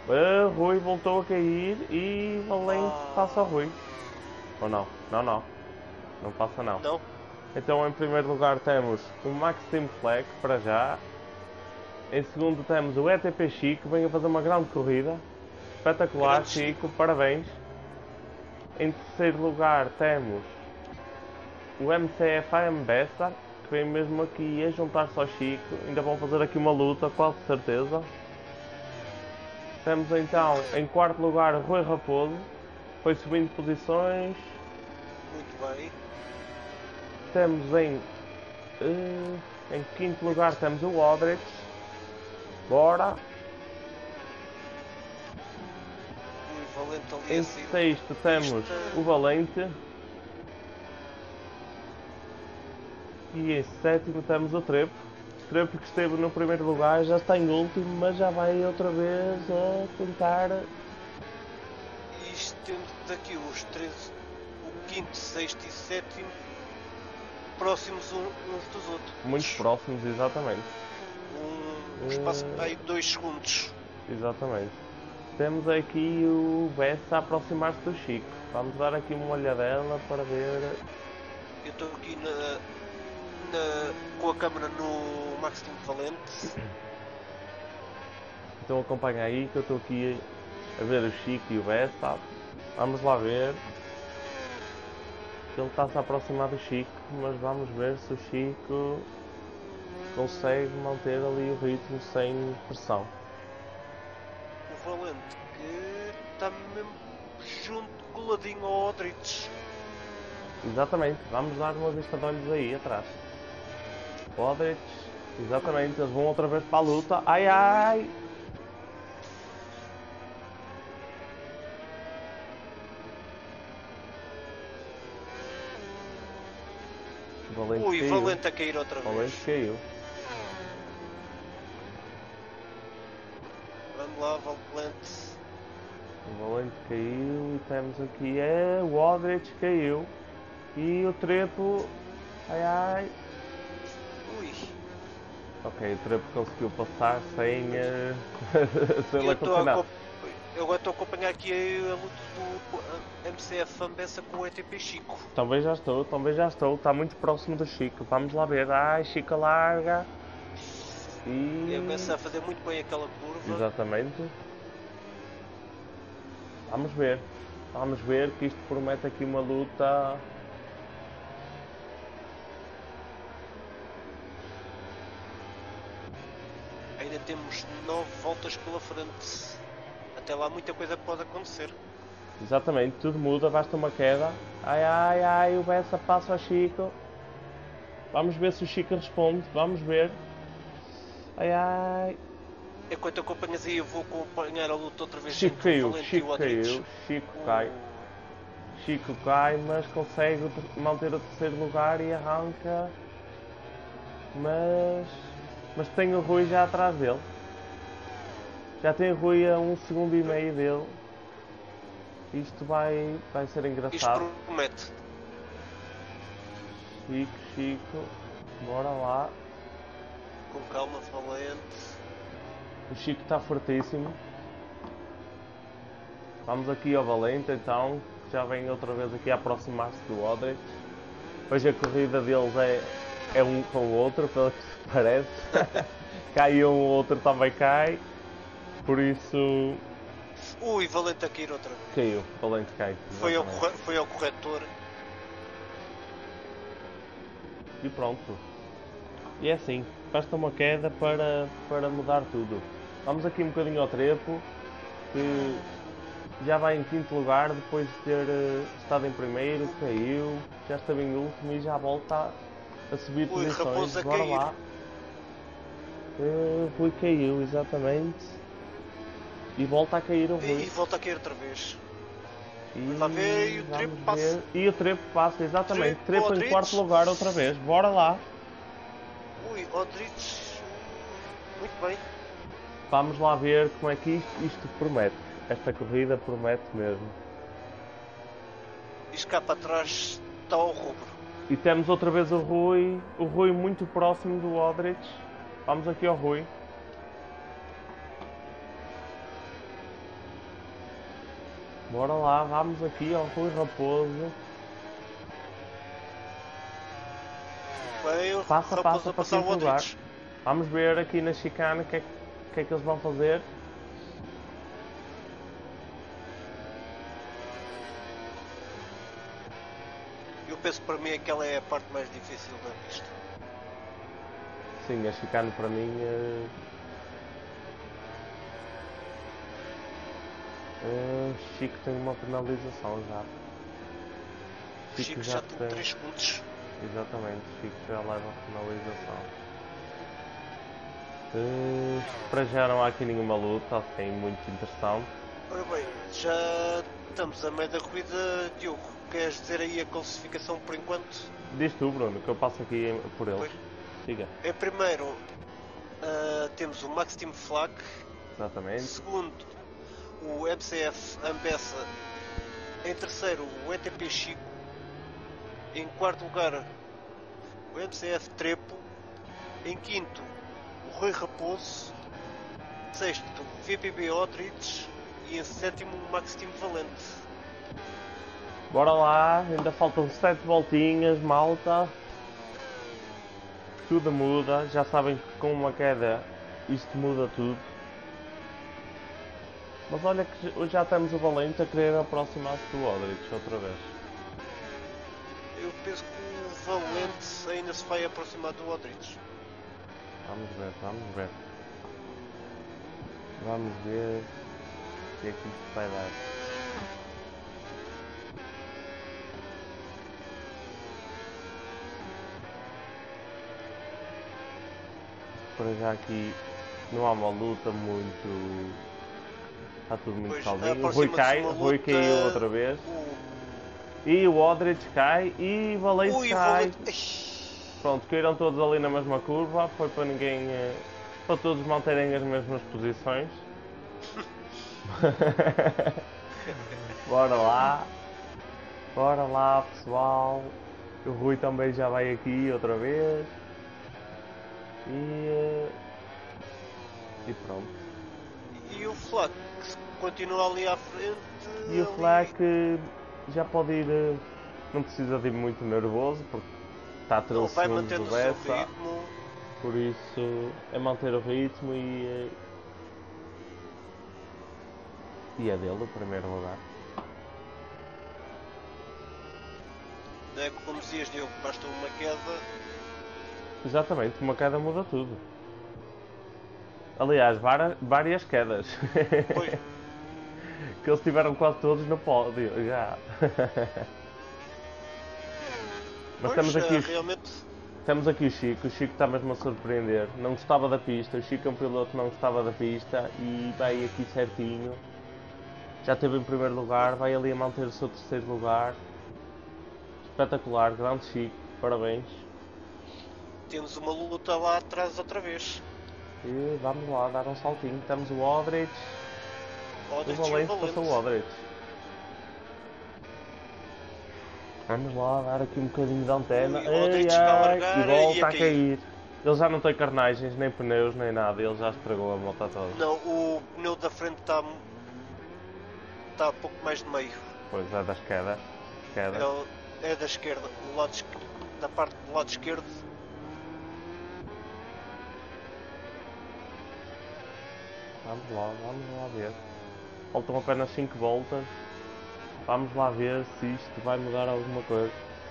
Speaker 1: Uh, Rui voltou a cair e Valente
Speaker 2: Ah.
Speaker 1: passa ao Rui. Ou não? Não, não. Não passa não.
Speaker 2: Não?
Speaker 1: Então em primeiro lugar temos o Maxime Fleck, para já. Em segundo temos o E T P Chico, vem a fazer uma grande corrida. Espetacular,
Speaker 2: Grande
Speaker 1: Chico,
Speaker 2: Chico.
Speaker 1: parabéns. Em terceiro lugar temos o M C F A M Bessa, que vem mesmo aqui a juntar-se ao Chico. Ainda vão fazer aqui uma luta, quase certeza. Temos então em quarto lugar o Rui Raposo, foi subindo posições.
Speaker 2: Muito bem.
Speaker 1: Temos em, uh, em quinto lugar temos o Aldrich. Bora.
Speaker 2: Ui, Valente ali
Speaker 1: Em
Speaker 2: a sair.
Speaker 1: sexto temos
Speaker 2: Pista.
Speaker 1: o Valente. E em sétimo temos o Trepo. Trepo que esteve no primeiro lugar, já está em último, mas já vai outra vez a tentar.
Speaker 2: E isto temos aqui os três, o quinto, sexto e sétimo próximos um- uns dos outros.
Speaker 1: Muito próximos, exatamente.
Speaker 2: Um, um espaço aí de dois segundos.
Speaker 1: Exatamente. Temos aqui o Bessa a aproximar-se do Chico. Vamos dar aqui uma olhadela para ver.
Speaker 2: Eu estou aqui na, na- com a câmera no Maxime Valente.
Speaker 1: Então acompanha aí que eu estou aqui a ver o Chico e o Bessa. Vamos lá ver. Ele está-se a aproximar do Chico, mas vamos ver se o Chico consegue manter ali o ritmo sem pressão.
Speaker 2: O Valente que está mesmo junto, coladinho ao Aldrich.
Speaker 1: Exatamente, vamos dar uma vista de olhos aí atrás. Podrich, exatamente, eles vão outra vez para a luta. Ai ai! Valente
Speaker 2: Ui,
Speaker 1: caiu.
Speaker 2: Valente a cair outra vez.
Speaker 1: Valente caiu.
Speaker 2: Vamos lá, Valente.
Speaker 1: O Valente caiu e temos aqui é o Aldrich caiu. E o Trepo. Ai ai!
Speaker 2: Ui.
Speaker 1: Ok, o Trepo conseguiu passar sem, uh, sem
Speaker 2: Eu
Speaker 1: ele
Speaker 2: estou a
Speaker 1: acontecer nada.
Speaker 2: acompanhar- eu agora estou a acompanhar aqui a luta do uh, M C F Ambessa com o E T P Chico.
Speaker 1: Também já estou, também já estou, está muito próximo do Chico. Vamos lá ver. Ai, Chico larga.
Speaker 2: E
Speaker 1: E.
Speaker 2: a Ambessa a fazer muito bem aquela curva.
Speaker 1: Exatamente. Vamos ver. Vamos ver que isto promete aqui uma luta.
Speaker 2: Ainda temos nove voltas pela frente. Até lá muita coisa pode acontecer.
Speaker 1: Exatamente, tudo muda, basta uma queda. Ai ai ai, o Bessa passa ao Chico. Vamos ver se o Chico responde. Vamos ver. Ai ai.
Speaker 2: Enquanto acompanhas aí, eu vou acompanhar a luta outra vez.
Speaker 1: Chico
Speaker 2: entre o
Speaker 1: caiu,
Speaker 2: Valente e
Speaker 1: Chico
Speaker 2: o Aldrich.
Speaker 1: caiu, Chico
Speaker 2: O-
Speaker 1: cai. Chico cai, mas consegue manter o terceiro lugar e arranca. Mas. Mas tem o Rui já atrás dele. Já tem o Rui a um segundo e meio dele. Isto vai, vai ser
Speaker 2: Isto
Speaker 1: engraçado.
Speaker 2: promete.
Speaker 1: Chico, Chico. Bora lá.
Speaker 2: Com calma, Valente.
Speaker 1: O Chico está fortíssimo. Vamos aqui ao Valente então. Já vem outra vez aqui a aproximar-se do Aldrich. Hoje a corrida deles é, é um com o outro, pelo que se parece. Cai um, o outro também cai. Por isso.
Speaker 2: Ui, Valente a cair outra vez.
Speaker 1: Caiu, Valente cai.
Speaker 2: Foi ao,
Speaker 1: exatamente.
Speaker 2: corre- foi ao corretor.
Speaker 1: E pronto. E é assim, basta uma queda para, para mudar tudo. Vamos aqui um bocadinho ao Trepo, que já vai em quinto lugar depois de ter uh, estado em primeiro, caiu, já esteve em último e já volta a, a subir
Speaker 2: Ui,
Speaker 1: posições.
Speaker 2: Raposo a
Speaker 1: Bora
Speaker 2: cair.
Speaker 1: lá. Uh, Rui caiu, exatamente. E volta a cair o
Speaker 2: E,
Speaker 1: Rui.
Speaker 2: e volta a cair outra vez.
Speaker 1: E
Speaker 2: Lá vê, e o
Speaker 1: vamos
Speaker 2: Trepo
Speaker 1: ver.
Speaker 2: passa.
Speaker 1: E o Trepo passa, exatamente.
Speaker 2: Trepo,
Speaker 1: Trepo em
Speaker 2: Aldrich.
Speaker 1: quarto lugar outra vez. Bora lá.
Speaker 2: Ui, Aldrich. Muito bem.
Speaker 1: Vamos lá ver como é que isto, isto promete. Esta corrida promete mesmo.
Speaker 2: Isto cá para trás está ao rubro.
Speaker 1: E temos outra vez o Rui. O Rui muito próximo do Aldrich. Vamos aqui ao Rui. Bora lá, vamos aqui ao Rui Raposo.
Speaker 2: Bem, o
Speaker 1: Passa,
Speaker 2: Raposo
Speaker 1: passa
Speaker 2: a
Speaker 1: para
Speaker 2: passar o
Speaker 1: quinto lugar.
Speaker 2: Modric.
Speaker 1: Vamos ver aqui na chicane o que, é, que é que eles vão fazer.
Speaker 2: Eu penso que para mim aquela é a parte mais difícil da pista.
Speaker 1: Sim, a chicane para mim... Uh, uh, Chico tem uma penalização já.
Speaker 2: O Chico já tem três segundos.
Speaker 1: Exatamente, Chico já leva a penalização. Uh, para já não há aqui nenhuma luta, assim, muito interessante.
Speaker 2: Ora bem, já estamos a meio da corrida, Diogo. Queres dizer aí a classificação por enquanto?
Speaker 1: Diz tu, Bruno, que eu passo aqui por eles.
Speaker 2: Pois.
Speaker 1: Siga.
Speaker 2: Em primeiro uh, temos o Max Team Flak.
Speaker 1: Exatamente.
Speaker 2: Segundo, o M C F Ambessa. Em terceiro, o E T P Chico. Em quarto lugar, o M C F Trepo. Em quinto, o Rui Raposo. Sexto, o V P B Odrich. E em sétimo, o Max Team Valente.
Speaker 1: Bora lá, ainda faltam sete voltinhas, malta. Tudo muda, já sabem que com uma queda isto muda tudo. Mas olha que hoje já temos o Valente a querer aproximar-se do Odrich outra vez.
Speaker 2: Eu penso que o Valente ainda se vai aproximar do Odrich.
Speaker 1: Vamos ver, vamos ver. Vamos ver o que é que isto vai dar. Para já aqui não há uma luta muito... Está tudo muito
Speaker 2: Pois,
Speaker 1: calminho. O Rui cai, o Rui
Speaker 2: luta...
Speaker 1: caiu outra vez.
Speaker 2: O...
Speaker 1: E o Odrich cai e o Valente
Speaker 2: Ui,
Speaker 1: cai.
Speaker 2: Valente...
Speaker 1: Pronto, caíram todos ali na mesma curva. Foi para ninguém... Para todos manterem as mesmas posições. Bora lá. Bora lá, pessoal. O Rui também já vai aqui outra vez. E... E pronto.
Speaker 2: E o Flack continua ali à frente.
Speaker 1: E o
Speaker 2: ali...
Speaker 1: Flack já pode ir... Não precisa de ir muito nervoso, porque está a treze
Speaker 2: vai
Speaker 1: segundos
Speaker 2: mantendo
Speaker 1: do
Speaker 2: o seu
Speaker 1: Bessa.
Speaker 2: ritmo.
Speaker 1: Por isso é manter o ritmo e... E é dele o primeiro lugar.
Speaker 2: É como dizias, Diogo, basta uma queda.
Speaker 1: Exatamente, uma queda muda tudo. Aliás, várias, várias quedas.
Speaker 2: Pois.
Speaker 1: Que eles tiveram quase todos no pódio, já. Mas
Speaker 2: Pois,
Speaker 1: temos aqui,
Speaker 2: uh,
Speaker 1: o,
Speaker 2: realmente...
Speaker 1: temos aqui o Chico, o Chico está mesmo a surpreender. Não gostava da pista, o Chico é um piloto que não gostava da pista e vai aqui certinho. Já esteve em primeiro lugar, vai ali a manter o seu terceiro lugar. Espetacular, grande Chico, parabéns.
Speaker 2: Temos uma luta lá atrás outra vez.
Speaker 1: E vamos lá dar um saltinho. Temos o Odrich.
Speaker 2: Odrich
Speaker 1: O Valente
Speaker 2: e o Valente.
Speaker 1: passou o Odrich. Vamos lá dar aqui um bocadinho de antena.
Speaker 2: Ui, o Odrich
Speaker 1: ai,
Speaker 2: vai
Speaker 1: ai,
Speaker 2: largar
Speaker 1: e volta
Speaker 2: e a
Speaker 1: a cair. Ele já não tem carnagens, nem pneus, nem nada. Ele já estragou a moto toda.
Speaker 2: Não, o pneu da frente está está a pouco mais de meio.
Speaker 1: Pois é, das quedas. quedas.
Speaker 2: É, é da esquerda, o lado, da parte do lado esquerdo.
Speaker 1: Vamos lá, vamos lá ver. Faltam apenas cinco voltas. Vamos lá ver se isto vai mudar alguma coisa.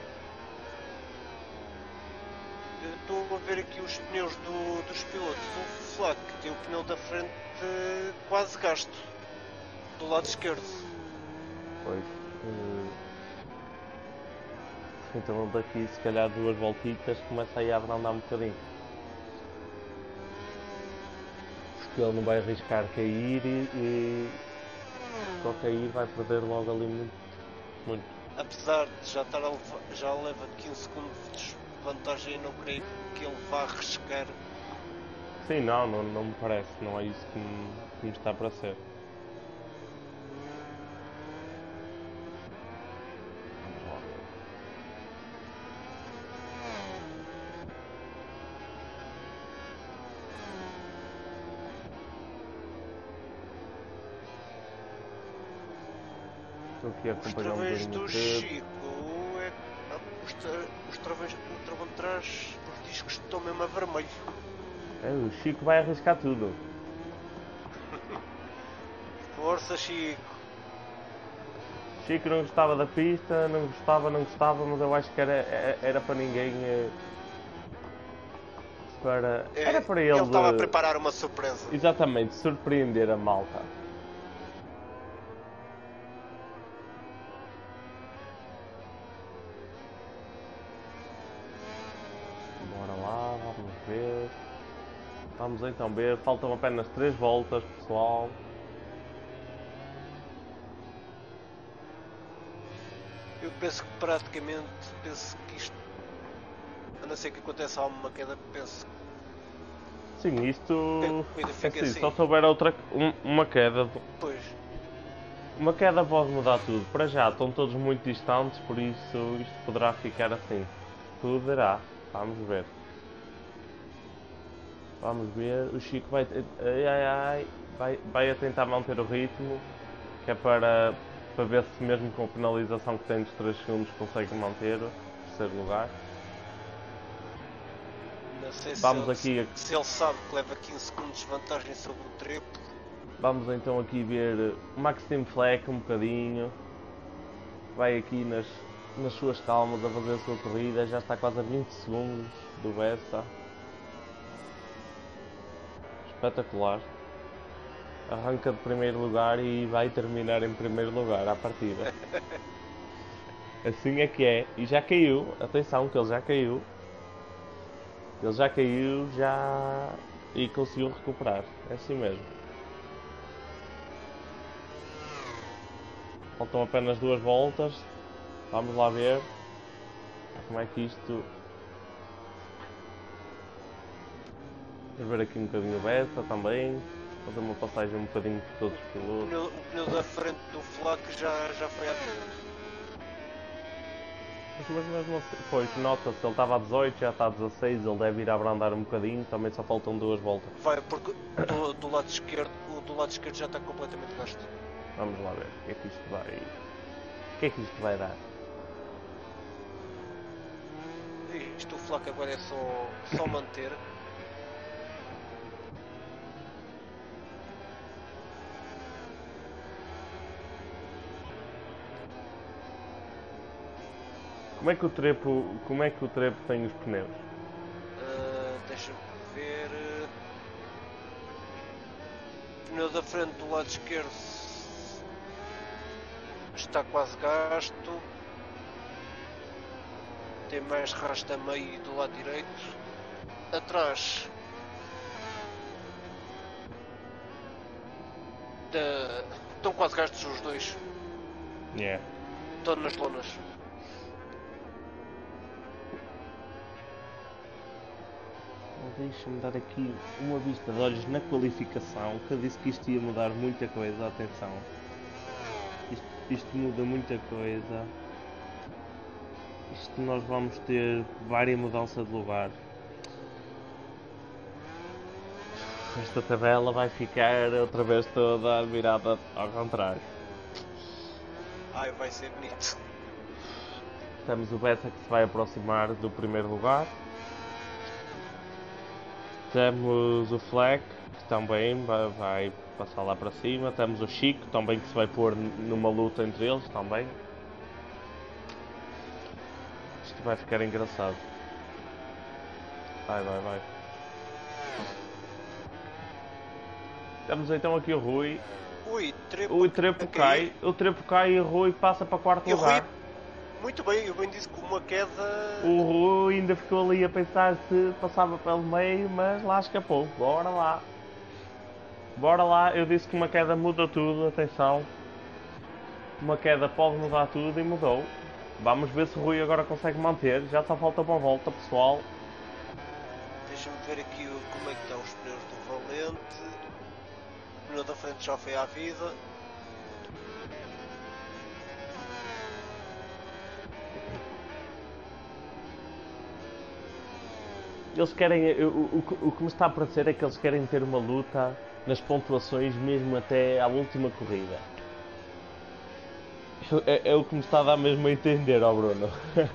Speaker 2: Eu estou a ver aqui os pneus do, dos pilotos. O Flack tem o pneu da frente quase gasto. Do lado esquerdo.
Speaker 1: Pois. Uh... Então daqui se calhar duas voltitas começa aí a abrandar um bocadinho. Porque ele não vai arriscar cair e, e só cair vai perder logo ali muito. muito.
Speaker 2: Apesar de já estar a levar, já leva quinze segundos de vantagem, não creio que ele vá arriscar.
Speaker 1: Sim, não, não, não me parece, não é isso que me, que me está para ser. Estou aqui a
Speaker 2: Os
Speaker 1: acompanhar um
Speaker 2: travões
Speaker 1: bocadinho o
Speaker 2: do
Speaker 1: trevo.
Speaker 2: Chico é. ah, Os, tra... os travões. O travão de trás. Os discos estão mesmo a vermelho.
Speaker 1: É, o Chico vai arriscar tudo.
Speaker 2: Força, Chico.
Speaker 1: Chico não gostava da pista, não gostava, não gostava, mas eu acho que era, era, era para ninguém. eh, Para,
Speaker 2: É,
Speaker 1: era para ele.
Speaker 2: ele estava a
Speaker 1: eh,
Speaker 2: preparar uma surpresa.
Speaker 1: Exatamente, surpreender a malta. Bora lá, vamos ver. Vamos então ver, faltam apenas três voltas, pessoal.
Speaker 2: Eu penso que praticamente. Penso que isto. A não ser que aconteça alguma queda, penso
Speaker 1: Sim, isto.
Speaker 2: que ainda
Speaker 1: É
Speaker 2: fica
Speaker 1: assim,
Speaker 2: assim.
Speaker 1: só se houver outra. um- uma queda.
Speaker 2: Pois.
Speaker 1: Uma queda pode mudar tudo. Para já estão todos muito distantes, por isso isto poderá ficar assim. Poderá. Vamos ver. Vamos ver. O Chico vai. Ai ai ai. Vai, vai a tentar manter o ritmo. Que é para, para ver se mesmo com a penalização que tem dos três segundos consegue manter o terceiro lugar.
Speaker 2: Não sei se
Speaker 1: Vamos
Speaker 2: ele,
Speaker 1: aqui.
Speaker 2: se ele sabe que leva quinze segundos de vantagem sobre o trepo.
Speaker 1: Vamos então aqui ver o Maxime Fleck um bocadinho. Vai aqui nas, nas suas calmas a fazer a sua corrida. Já está quase a vinte segundos do Bessa. Espetacular. Arranca de primeiro lugar e vai terminar em primeiro lugar à partida. Assim é que é. E já caiu. Atenção que ele já caiu. Ele já caiu já e conseguiu recuperar. É assim mesmo. Faltam apenas duas voltas. Vamos lá ver como é que isto. Vamos ver aqui um bocadinho o Bessa também. Fazer uma passagem um bocadinho por todos os
Speaker 2: O
Speaker 1: pilotos.
Speaker 2: pneu, o pneu da frente do Flack já, já foi à
Speaker 1: Mas, mas mesmo assim, pois, nota-se, ele estava a dezoito, já está a dezasseis, ele deve ir a abrandar um bocadinho, também só faltam duas voltas.
Speaker 2: Vai, porque do, do lado esquerdo, o do lado esquerdo já está completamente gasto.
Speaker 1: Vamos lá ver o que é que isto vai. O que é que isto vai dar?
Speaker 2: Isto o Flack agora é só, só manter.
Speaker 1: Como é que o trepo, como é que o trepo tem os pneus?
Speaker 2: Uh, Deixa-me ver. uh, Pneu da frente do lado esquerdo está quase gasto. Tem mais rasta a meio do lado direito. Atrás da- estão quase gastos os dois.
Speaker 1: Yeah.
Speaker 2: Estão nas lonas.
Speaker 1: Deixa-me dar aqui uma vista de olhos na qualificação, que eu disse que isto ia mudar muita coisa, atenção. Isto, isto muda muita coisa. Isto nós vamos ter várias mudanças de lugar. Esta tabela vai ficar outra vez toda virada ao contrário.
Speaker 2: Ai, vai ser bonito.
Speaker 1: Temos o Bessa que se vai aproximar do primeiro lugar. Temos o Fleck, que também vai, vai passar lá para cima. Temos o Chico, também que se vai pôr numa luta entre eles também. Isto vai ficar engraçado. Vai, vai, vai. Temos então aqui o Rui.
Speaker 2: Ui, trepo,
Speaker 1: O Trepo
Speaker 2: a
Speaker 1: cai,
Speaker 2: cair.
Speaker 1: o Trepo cai e o Rui passa para quarto
Speaker 2: E o
Speaker 1: lugar.
Speaker 2: Rui, muito bem, eu bem disse que uma queda.
Speaker 1: O Rui ainda ficou ali a pensar se passava pelo meio, mas lá escapou. Bora lá. Bora lá, eu disse que uma queda muda tudo, atenção. Uma queda pode mudar tudo e mudou. Vamos ver se o Rui agora consegue manter. Já só falta uma volta, pessoal.
Speaker 2: Deixa-me ver aqui o- como é que estão os pneus do Valente. O pneu da frente já foi à vida.
Speaker 1: Eles querem. O, o, o que me está a parecer é que eles querem ter uma luta nas pontuações mesmo até à última corrida. Isto é, é o que me está a dar mesmo a entender, ó Bruno.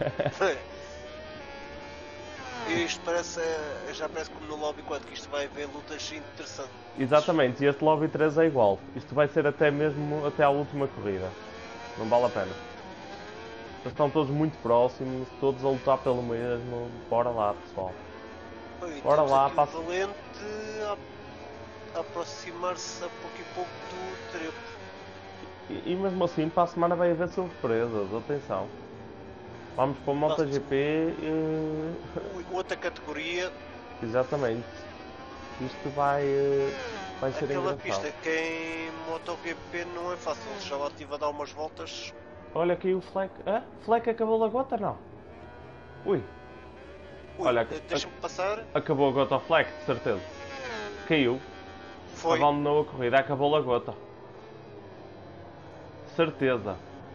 Speaker 2: Isto parece, eh, já parece como no Lobby quatro, que isto vai haver lutas interessantes.
Speaker 1: Exatamente, e este Lobby três é igual. Isto vai ser até mesmo até à última corrida. Não vale a pena. Eles estão todos muito próximos, todos a lutar pelo mesmo. Bora lá, pessoal.
Speaker 2: Oi,
Speaker 1: Bora
Speaker 2: temos
Speaker 1: lá,
Speaker 2: aqui
Speaker 1: passa-
Speaker 2: o Valente a, a aproximar-se a pouco e pouco do trepo.
Speaker 1: E, e mesmo assim, para a semana vai haver surpresas. Atenção. Vamos para o MotoGP. E...
Speaker 2: O- Outra categoria,
Speaker 1: Exatamente. Isto vai, eh, vai ser
Speaker 2: aquela
Speaker 1: engraçado.
Speaker 2: pista que em MotoGP não é fácil, já lá estive a dar umas voltas.
Speaker 1: Olha aqui o Fleck. Ah, Fleck acabou a gota? Não. Ui,
Speaker 2: Ui,
Speaker 1: Olha,
Speaker 2: eh, deixa-me passar.
Speaker 1: acabou a gota ao Fleck, de certeza. Caiu,
Speaker 2: Foi,
Speaker 1: abandonou a corrida, acabou a gota. Certeza.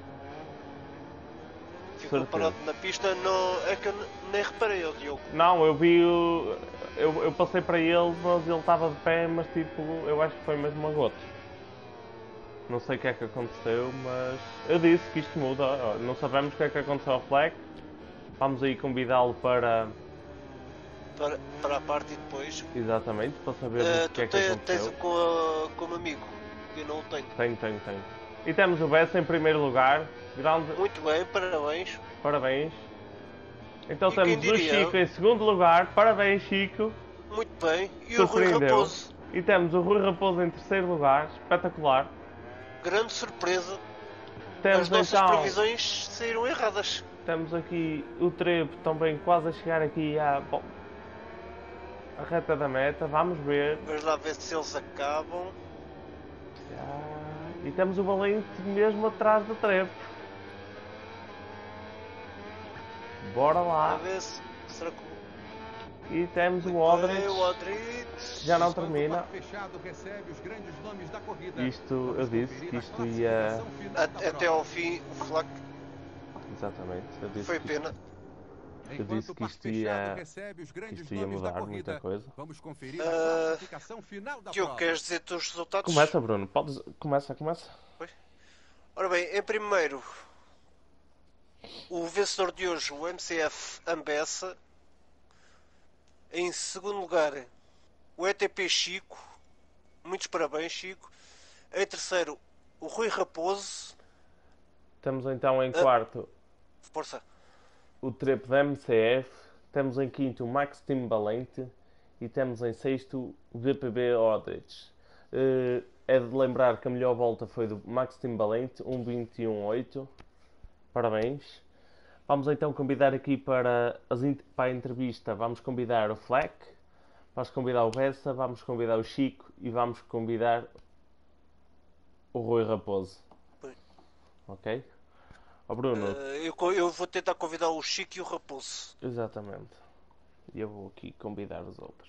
Speaker 2: ficou
Speaker 1: certeza.
Speaker 2: parado na pista, não, é que eu n- nem reparei, ó Diogo.
Speaker 1: Não, eu vi o. Eu, eu passei para ele, mas ele estava de pé, mas tipo, eu acho que foi mesmo uma gota. Não sei o que é que aconteceu, mas eu disse que isto muda. Ó, não sabemos o que é que aconteceu ao Fleck. Vamos aí convidá-lo para.
Speaker 2: Para, para a parte e depois.
Speaker 1: Exatamente, para sabermos
Speaker 2: Eh,
Speaker 1: o que
Speaker 2: tu
Speaker 1: é que
Speaker 2: te-
Speaker 1: aconteceu.
Speaker 2: tens-o com a- como amigo, que eu não o tenho.
Speaker 1: Tenho, tenho, tenho. E temos o Bessa em primeiro lugar. Grande.
Speaker 2: Muito bem, parabéns.
Speaker 1: Parabéns. Então
Speaker 2: E quem
Speaker 1: temos o
Speaker 2: diria?
Speaker 1: Chico em segundo lugar. Parabéns, Chico.
Speaker 2: Muito bem. E o Rui
Speaker 1: Surpreendeu.
Speaker 2: Raposo,
Speaker 1: E temos o Rui Raposo em terceiro lugar. Espetacular.
Speaker 2: grande surpresa.
Speaker 1: Temos
Speaker 2: As nossas
Speaker 1: então.
Speaker 2: previsões saíram erradas.
Speaker 1: Temos aqui o Trevo também quase a chegar aqui à. Bom, a reta da meta. Vamos ver.
Speaker 2: Vamos lá ver se eles acabam.
Speaker 1: Ah, e temos o Valente mesmo atrás do Trevo. Bora
Speaker 2: A
Speaker 1: lá.
Speaker 2: ver se. Será que o.
Speaker 1: E temos o
Speaker 2: Muito
Speaker 1: Odrich.
Speaker 2: bem, o Odrich.
Speaker 1: Já não
Speaker 3: Enquanto o
Speaker 1: termina.
Speaker 3: parque fechado recebe os grandes nomes da corrida.
Speaker 1: Isto, eu
Speaker 3: Vamos
Speaker 1: disse
Speaker 3: conferir
Speaker 1: que
Speaker 3: a
Speaker 1: isto ia.
Speaker 3: classificação final da
Speaker 2: Até
Speaker 3: prova.
Speaker 2: ao fim, o Flack
Speaker 1: Exatamente. Eu disse
Speaker 2: foi
Speaker 1: que
Speaker 2: pena.
Speaker 1: Eu
Speaker 3: Enquanto
Speaker 1: disse
Speaker 3: o
Speaker 1: que
Speaker 3: parque
Speaker 1: isto ia-
Speaker 3: fechado recebe os grandes
Speaker 1: isto ia
Speaker 3: nomes da
Speaker 1: mudar
Speaker 3: corrida.
Speaker 1: muita coisa.
Speaker 3: Vamos conferir a
Speaker 2: Ah,
Speaker 3: classificação final da
Speaker 2: Diogo,
Speaker 3: prova.
Speaker 2: queres dizer os resultados?
Speaker 1: Começa, Bruno. Podes... Começa, começa.
Speaker 2: Ora bem, em primeiro, o vencedor de hoje, o M C F Ambessa. Em segundo lugar, o E T P Chico. Muitos parabéns, Chico. Em terceiro, o Rui Raposo.
Speaker 1: Temos então em
Speaker 2: Ah.
Speaker 1: quarto
Speaker 2: Força.
Speaker 1: o Trepo da M C F. Temos em quinto o Max Timbalente. E temos em sexto o V P B Odrich. Eh, é de lembrar que a melhor volta foi do Max Timbalente, um vinte e um oito. Parabéns. Vamos então convidar aqui para, as, in- para a entrevista. Vamos convidar o Fleck, vamos convidar o Bessa, vamos convidar o Chico e vamos convidar o Rui Raposo.
Speaker 2: Bem.
Speaker 1: Ok? Ó Bruno,
Speaker 2: Ah, eu, co- eu vou tentar convidar o Chico e o Raposo.
Speaker 1: exatamente. E eu vou aqui convidar os outros.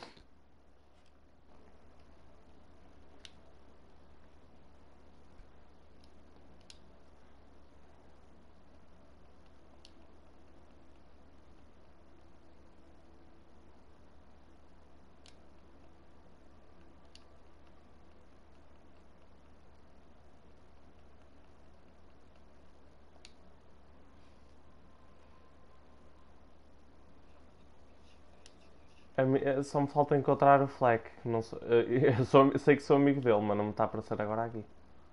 Speaker 1: A mi- eh, Só me falta encontrar o Fleck. Não sou- eh, eu sou- eu sei que sou amigo dele, mas não me está a aparecer agora aqui.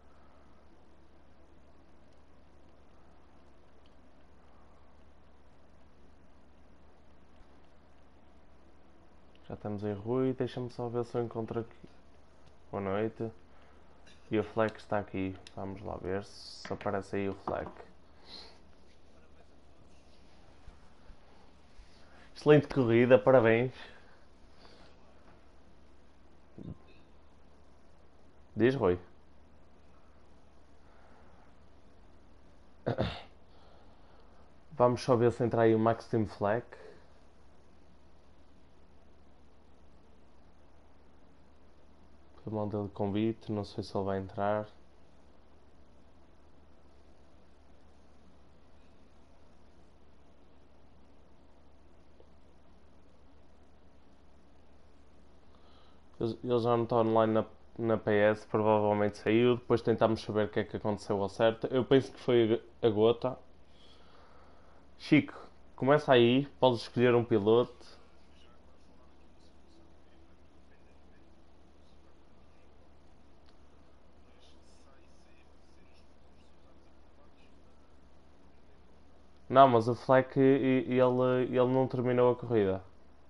Speaker 1: Já estamos em Rui, deixa-me só ver se eu encontro aqui. Boa noite. E o Fleck está aqui. Vamos lá ver se aparece aí o Fleck. Excelente corrida, parabéns. Diz Rui. Vamos só ver se entra aí o Max Team Fleck. Mandei o convite, não sei se ele vai entrar. Ele ele já não está online na, na P S, provavelmente saiu. Depois tentámos saber o que é que aconteceu ao certo. Eu penso que foi a gota. Chico, começa aí, podes escolher um piloto. Não, mas o Fleck, ele, ele não terminou a corrida.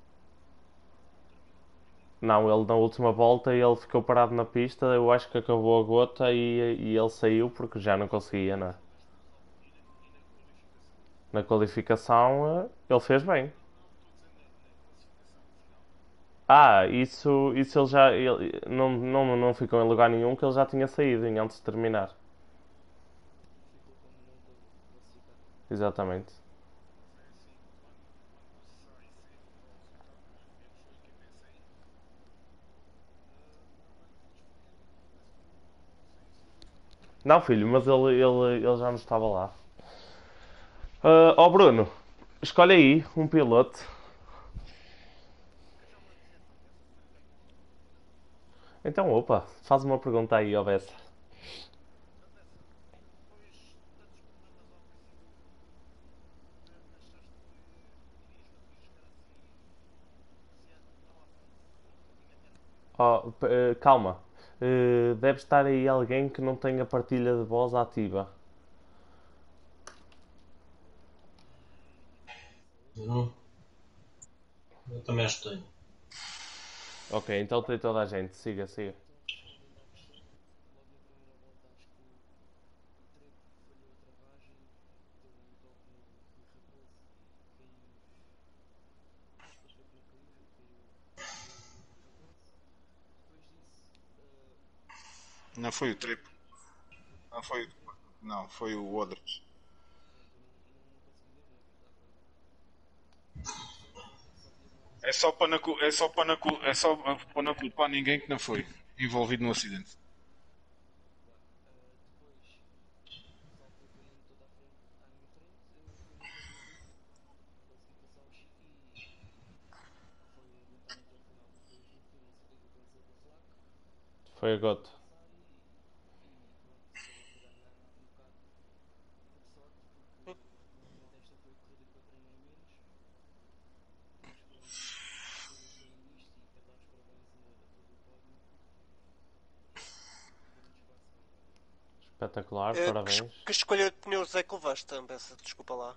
Speaker 1: Não, ele na última volta ele ficou parado na pista. Eu acho que acabou a gota e, e ele saiu porque já não conseguia, né? Na qualificação ele fez bem. Ah, isso, isso ele já ele, não, não, não ficou em lugar nenhum que ele já tinha saído em antes de terminar. Exatamente. Não, filho, mas ele, ele, ele já não estava lá. Ah, ó Bruno, escolhe aí um piloto. Então, opa, faz uma pergunta aí, ó Bessa. Oh, p- eh, calma. Eh, deve estar aí alguém que não tenha partilha de voz ativa.
Speaker 4: Não, eu também acho que tenho.
Speaker 1: Ok, então tem toda a gente. Siga, siga.
Speaker 5: Não foi o triplo. Não foi. Não, foi o Odros. É só para não, é só para não, é só para não culpar ninguém que não foi envolvido no acidente.
Speaker 1: Foi a gota. Espetacular,
Speaker 2: Eh, que, es-
Speaker 1: parabéns.
Speaker 2: que escolha de pneus é que levaste, Ambessa? Desculpa lá.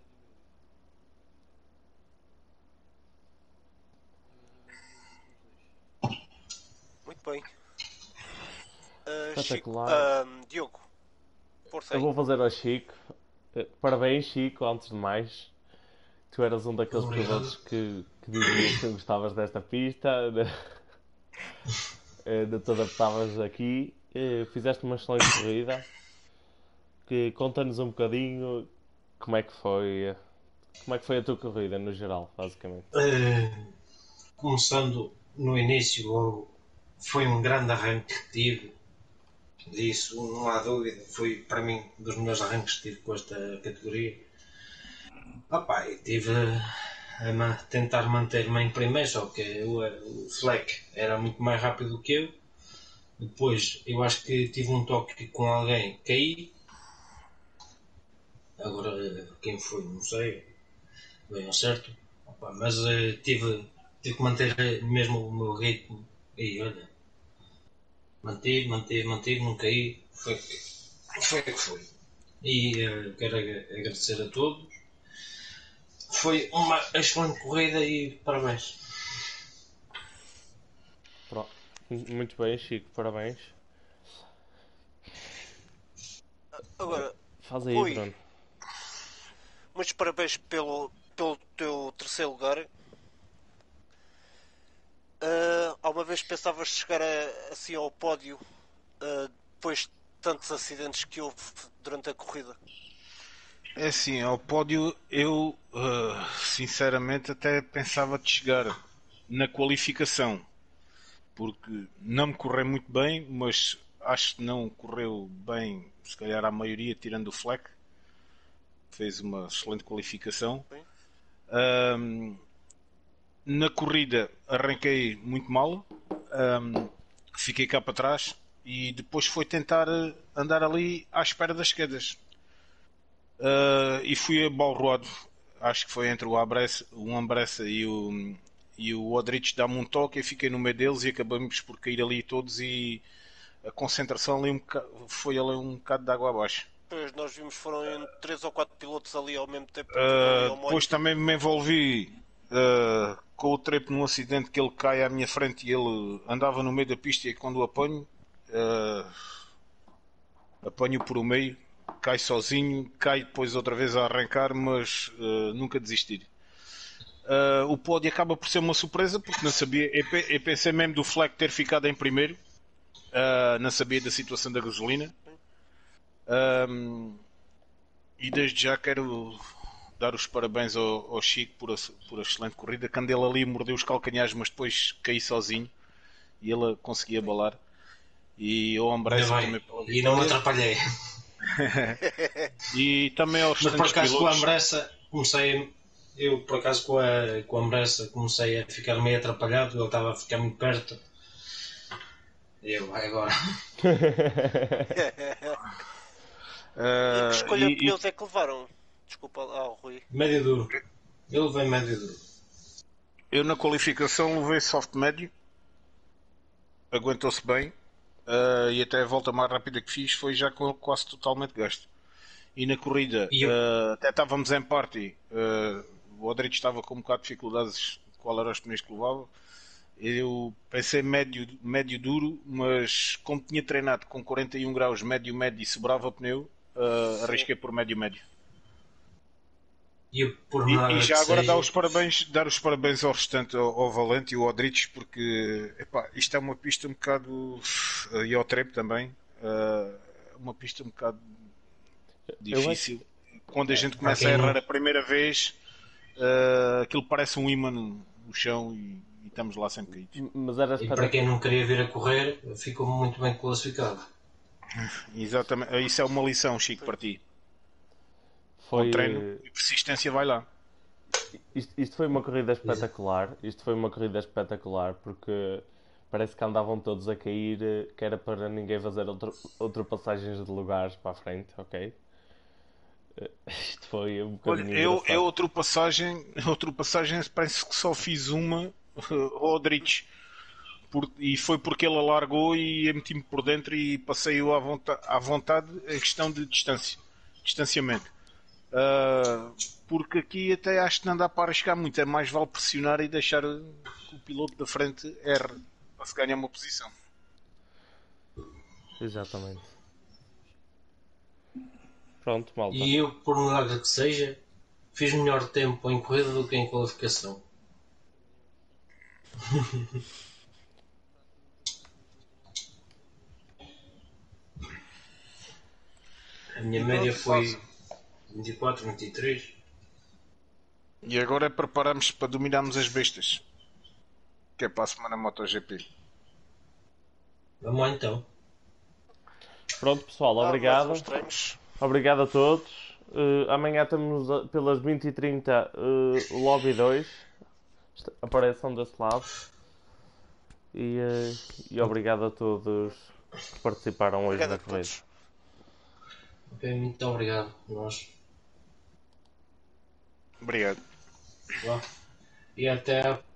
Speaker 2: Muito bem. Eh, Chico,
Speaker 1: Espetacular.
Speaker 2: ahm, Diogo, força
Speaker 1: Eu
Speaker 2: aí.
Speaker 1: vou fazer ao Chico. Eh, Parabéns, Chico, antes de mais. Tu eras um daqueles
Speaker 4: Obrigado.
Speaker 1: pilotos que, que dizias que não gostavas desta pista, de, eh, de te adaptavas aqui. Eh, Fizeste uma excelente corrida. Que conta-nos um bocadinho como é que foi, eh, como é que foi a tua corrida no geral, basicamente.
Speaker 4: Eh, começando no início, logo, foi um grande arranque que tive. Disso não há dúvida. Foi para mim um dos melhores arranques que tive com esta categoria. Opa, e tive a ma- tentar manter-me em primeiro, só que o, o Fleck era muito mais rápido que eu. Depois eu acho que tive um toque com alguém, caí. Agora quem foi, não sei, bem ao certo. Opa, mas eh, tive, tive que manter eh, mesmo o meu ritmo. E olha, mantive, mantive, mantive, não caí. Foi, foi o que foi. E eh, quero ag- agradecer a todos. Foi uma excelente corrida e parabéns.
Speaker 1: Pro- Muito bem, Chico, parabéns. Eh,
Speaker 2: Agora,
Speaker 1: Faz aí,
Speaker 2: Rui,
Speaker 1: Bruno.
Speaker 2: muitos parabéns pelo, pelo teu terceiro lugar. Ah, alguma vez pensavas chegar a- assim ao pódio ah, depois de tantos acidentes que houve durante a corrida?
Speaker 5: É assim, ao pódio eu ah, sinceramente até pensava de chegar na qualificação, porque não me correu muito bem, mas acho que não correu bem, se calhar a maioria, tirando o Fleck, fez uma excelente qualificação.
Speaker 2: Bem?
Speaker 5: Ahm, na corrida arranquei muito mal. Ahm, fiquei cá para trás e depois foi tentar eh, andar ali à espera das quedas. Uh, e fui abalroado. Acho que foi entre o Ambressa, o Ambressa e o, e o Odrich dá-me um toque e fiquei no meio deles e acabamos por cair ali todos e a concentração ali um boca- foi ali um bocado de água abaixo.
Speaker 2: Pois, nós vimos foram em três ou quatro pilotos ali ao mesmo tempo, tudo ali
Speaker 5: Uh,
Speaker 2: ao molho.
Speaker 5: depois também me envolvi uh, com o Trepo num acidente que ele cai à minha frente e ele andava no meio da pista e quando o apanho, uh, apanho por o meio, cai sozinho, cai depois outra vez a arrancar, mas uh, nunca desistir. Uh, o pódio acaba por ser uma surpresa porque não sabia, eu, pe- eu pensei mesmo do Fleck ter ficado em primeiro, uh, não sabia da situação da gasolina. Um, e desde já quero dar os parabéns ao, ao Chico por a, por a excelente corrida. Quando ele ali mordeu os calcanhares, mas depois caí sozinho e ele conseguia abalar. E ao Ambressa
Speaker 4: Ainda
Speaker 5: também
Speaker 4: bem.
Speaker 5: pela
Speaker 4: E não me
Speaker 5: vitória.
Speaker 4: atrapalhei.
Speaker 5: E também aos
Speaker 4: Mas por
Speaker 5: restantes
Speaker 4: acaso com a
Speaker 5: pilotos.
Speaker 4: Ambressa comecei. Eu por acaso com a, com a Ambressa comecei a ficar meio atrapalhado, ele estava a ficar muito perto. E eu, vai agora.
Speaker 2: E que
Speaker 5: Uh,
Speaker 2: escolha de
Speaker 5: e, e
Speaker 2: pneus é que levaram? Desculpa lá, oh, Rui.
Speaker 4: Médio duro. Ele vem médio duro.
Speaker 5: eu na qualificação levei soft médio, aguentou-se bem. Uh, e até a volta mais rápida que fiz foi já com ele quase totalmente gasto. E na corrida
Speaker 4: E eu-
Speaker 5: uh, até estávamos em party, uh, o Odrich estava com um bocado de dificuldades qual eram os pneus que levava. Eu pensei médio, médio duro, mas como tinha treinado com quarenta e um graus médio médio e sobrava pneu, uh, arrisquei por médio médio.
Speaker 4: E eu, por
Speaker 5: E,
Speaker 4: nada
Speaker 5: e
Speaker 4: que
Speaker 5: já agora
Speaker 4: seja,
Speaker 5: dar os parabéns, dar os parabéns ao restante, ao, ao Valente e ao Odrich, porque epá, isto é uma pista um bocado. E ao Trepo também. Uh, uma pista um bocado
Speaker 1: Eu acho,
Speaker 5: difícil. Quando a gente
Speaker 4: para
Speaker 5: começa a
Speaker 4: quem
Speaker 5: errar
Speaker 4: não-
Speaker 5: a primeira vez, uh, aquilo parece um imã no, no chão e, e estamos lá sempre caídos.
Speaker 1: mas era
Speaker 4: e para
Speaker 1: espetacular.
Speaker 4: quem não queria vir a correr, ficou muito bem classificado.
Speaker 5: Exatamente. Isso é uma lição, Chico, para ti. Com
Speaker 1: Foi,
Speaker 5: treino
Speaker 1: eh,
Speaker 5: e persistência, vai lá.
Speaker 1: isto, isto foi uma corrida espetacular. Isto foi uma corrida espetacular porque parece que andavam todos a cair, eh, que era para ninguém fazer outro, ultrapassagens de lugares para a frente, ok? Eh, Isto foi um
Speaker 5: Olha,
Speaker 1: bocadinho
Speaker 5: eu,
Speaker 1: engraçado.
Speaker 5: eu ultrapassagem, ultrapassagem penso que só fiz uma ao Odrich. Por- e foi porque ele largou e eu meti-me por dentro e passei-o à vontade, à vontade em questão de distância, distanciamento. Ah, porque aqui até acho que não dá para arriscar muito, é mais vale pressionar e deixar que o piloto da frente erre para se ganhar uma posição.
Speaker 1: Exatamente. Pronto, malta.
Speaker 4: E eu, por nada que seja, fiz melhor tempo em corrida do que em qualificação. A minha
Speaker 5: E
Speaker 4: média
Speaker 5: pronto,
Speaker 4: foi
Speaker 5: passa.
Speaker 4: vinte e quatro, vinte e três.
Speaker 5: E agora é prepararmos para dominarmos as bestas, que é para a semana MotoGP.
Speaker 4: Vamos lá então.
Speaker 1: Pronto, pessoal,
Speaker 2: Ah,
Speaker 1: obrigado.
Speaker 2: mais uns treinos.
Speaker 1: Obrigado a todos. Eh, amanhã temos a- pelas vinte e trinta eh, o Lobby dois. Est- Apareçam desse lado. E, eh, e obrigado a todos que participaram hoje
Speaker 2: Obrigado
Speaker 1: na
Speaker 2: a
Speaker 1: corrida.
Speaker 2: todos.
Speaker 4: Ok, muito obrigado. Nós.
Speaker 5: Obrigado.
Speaker 4: Vá. E até à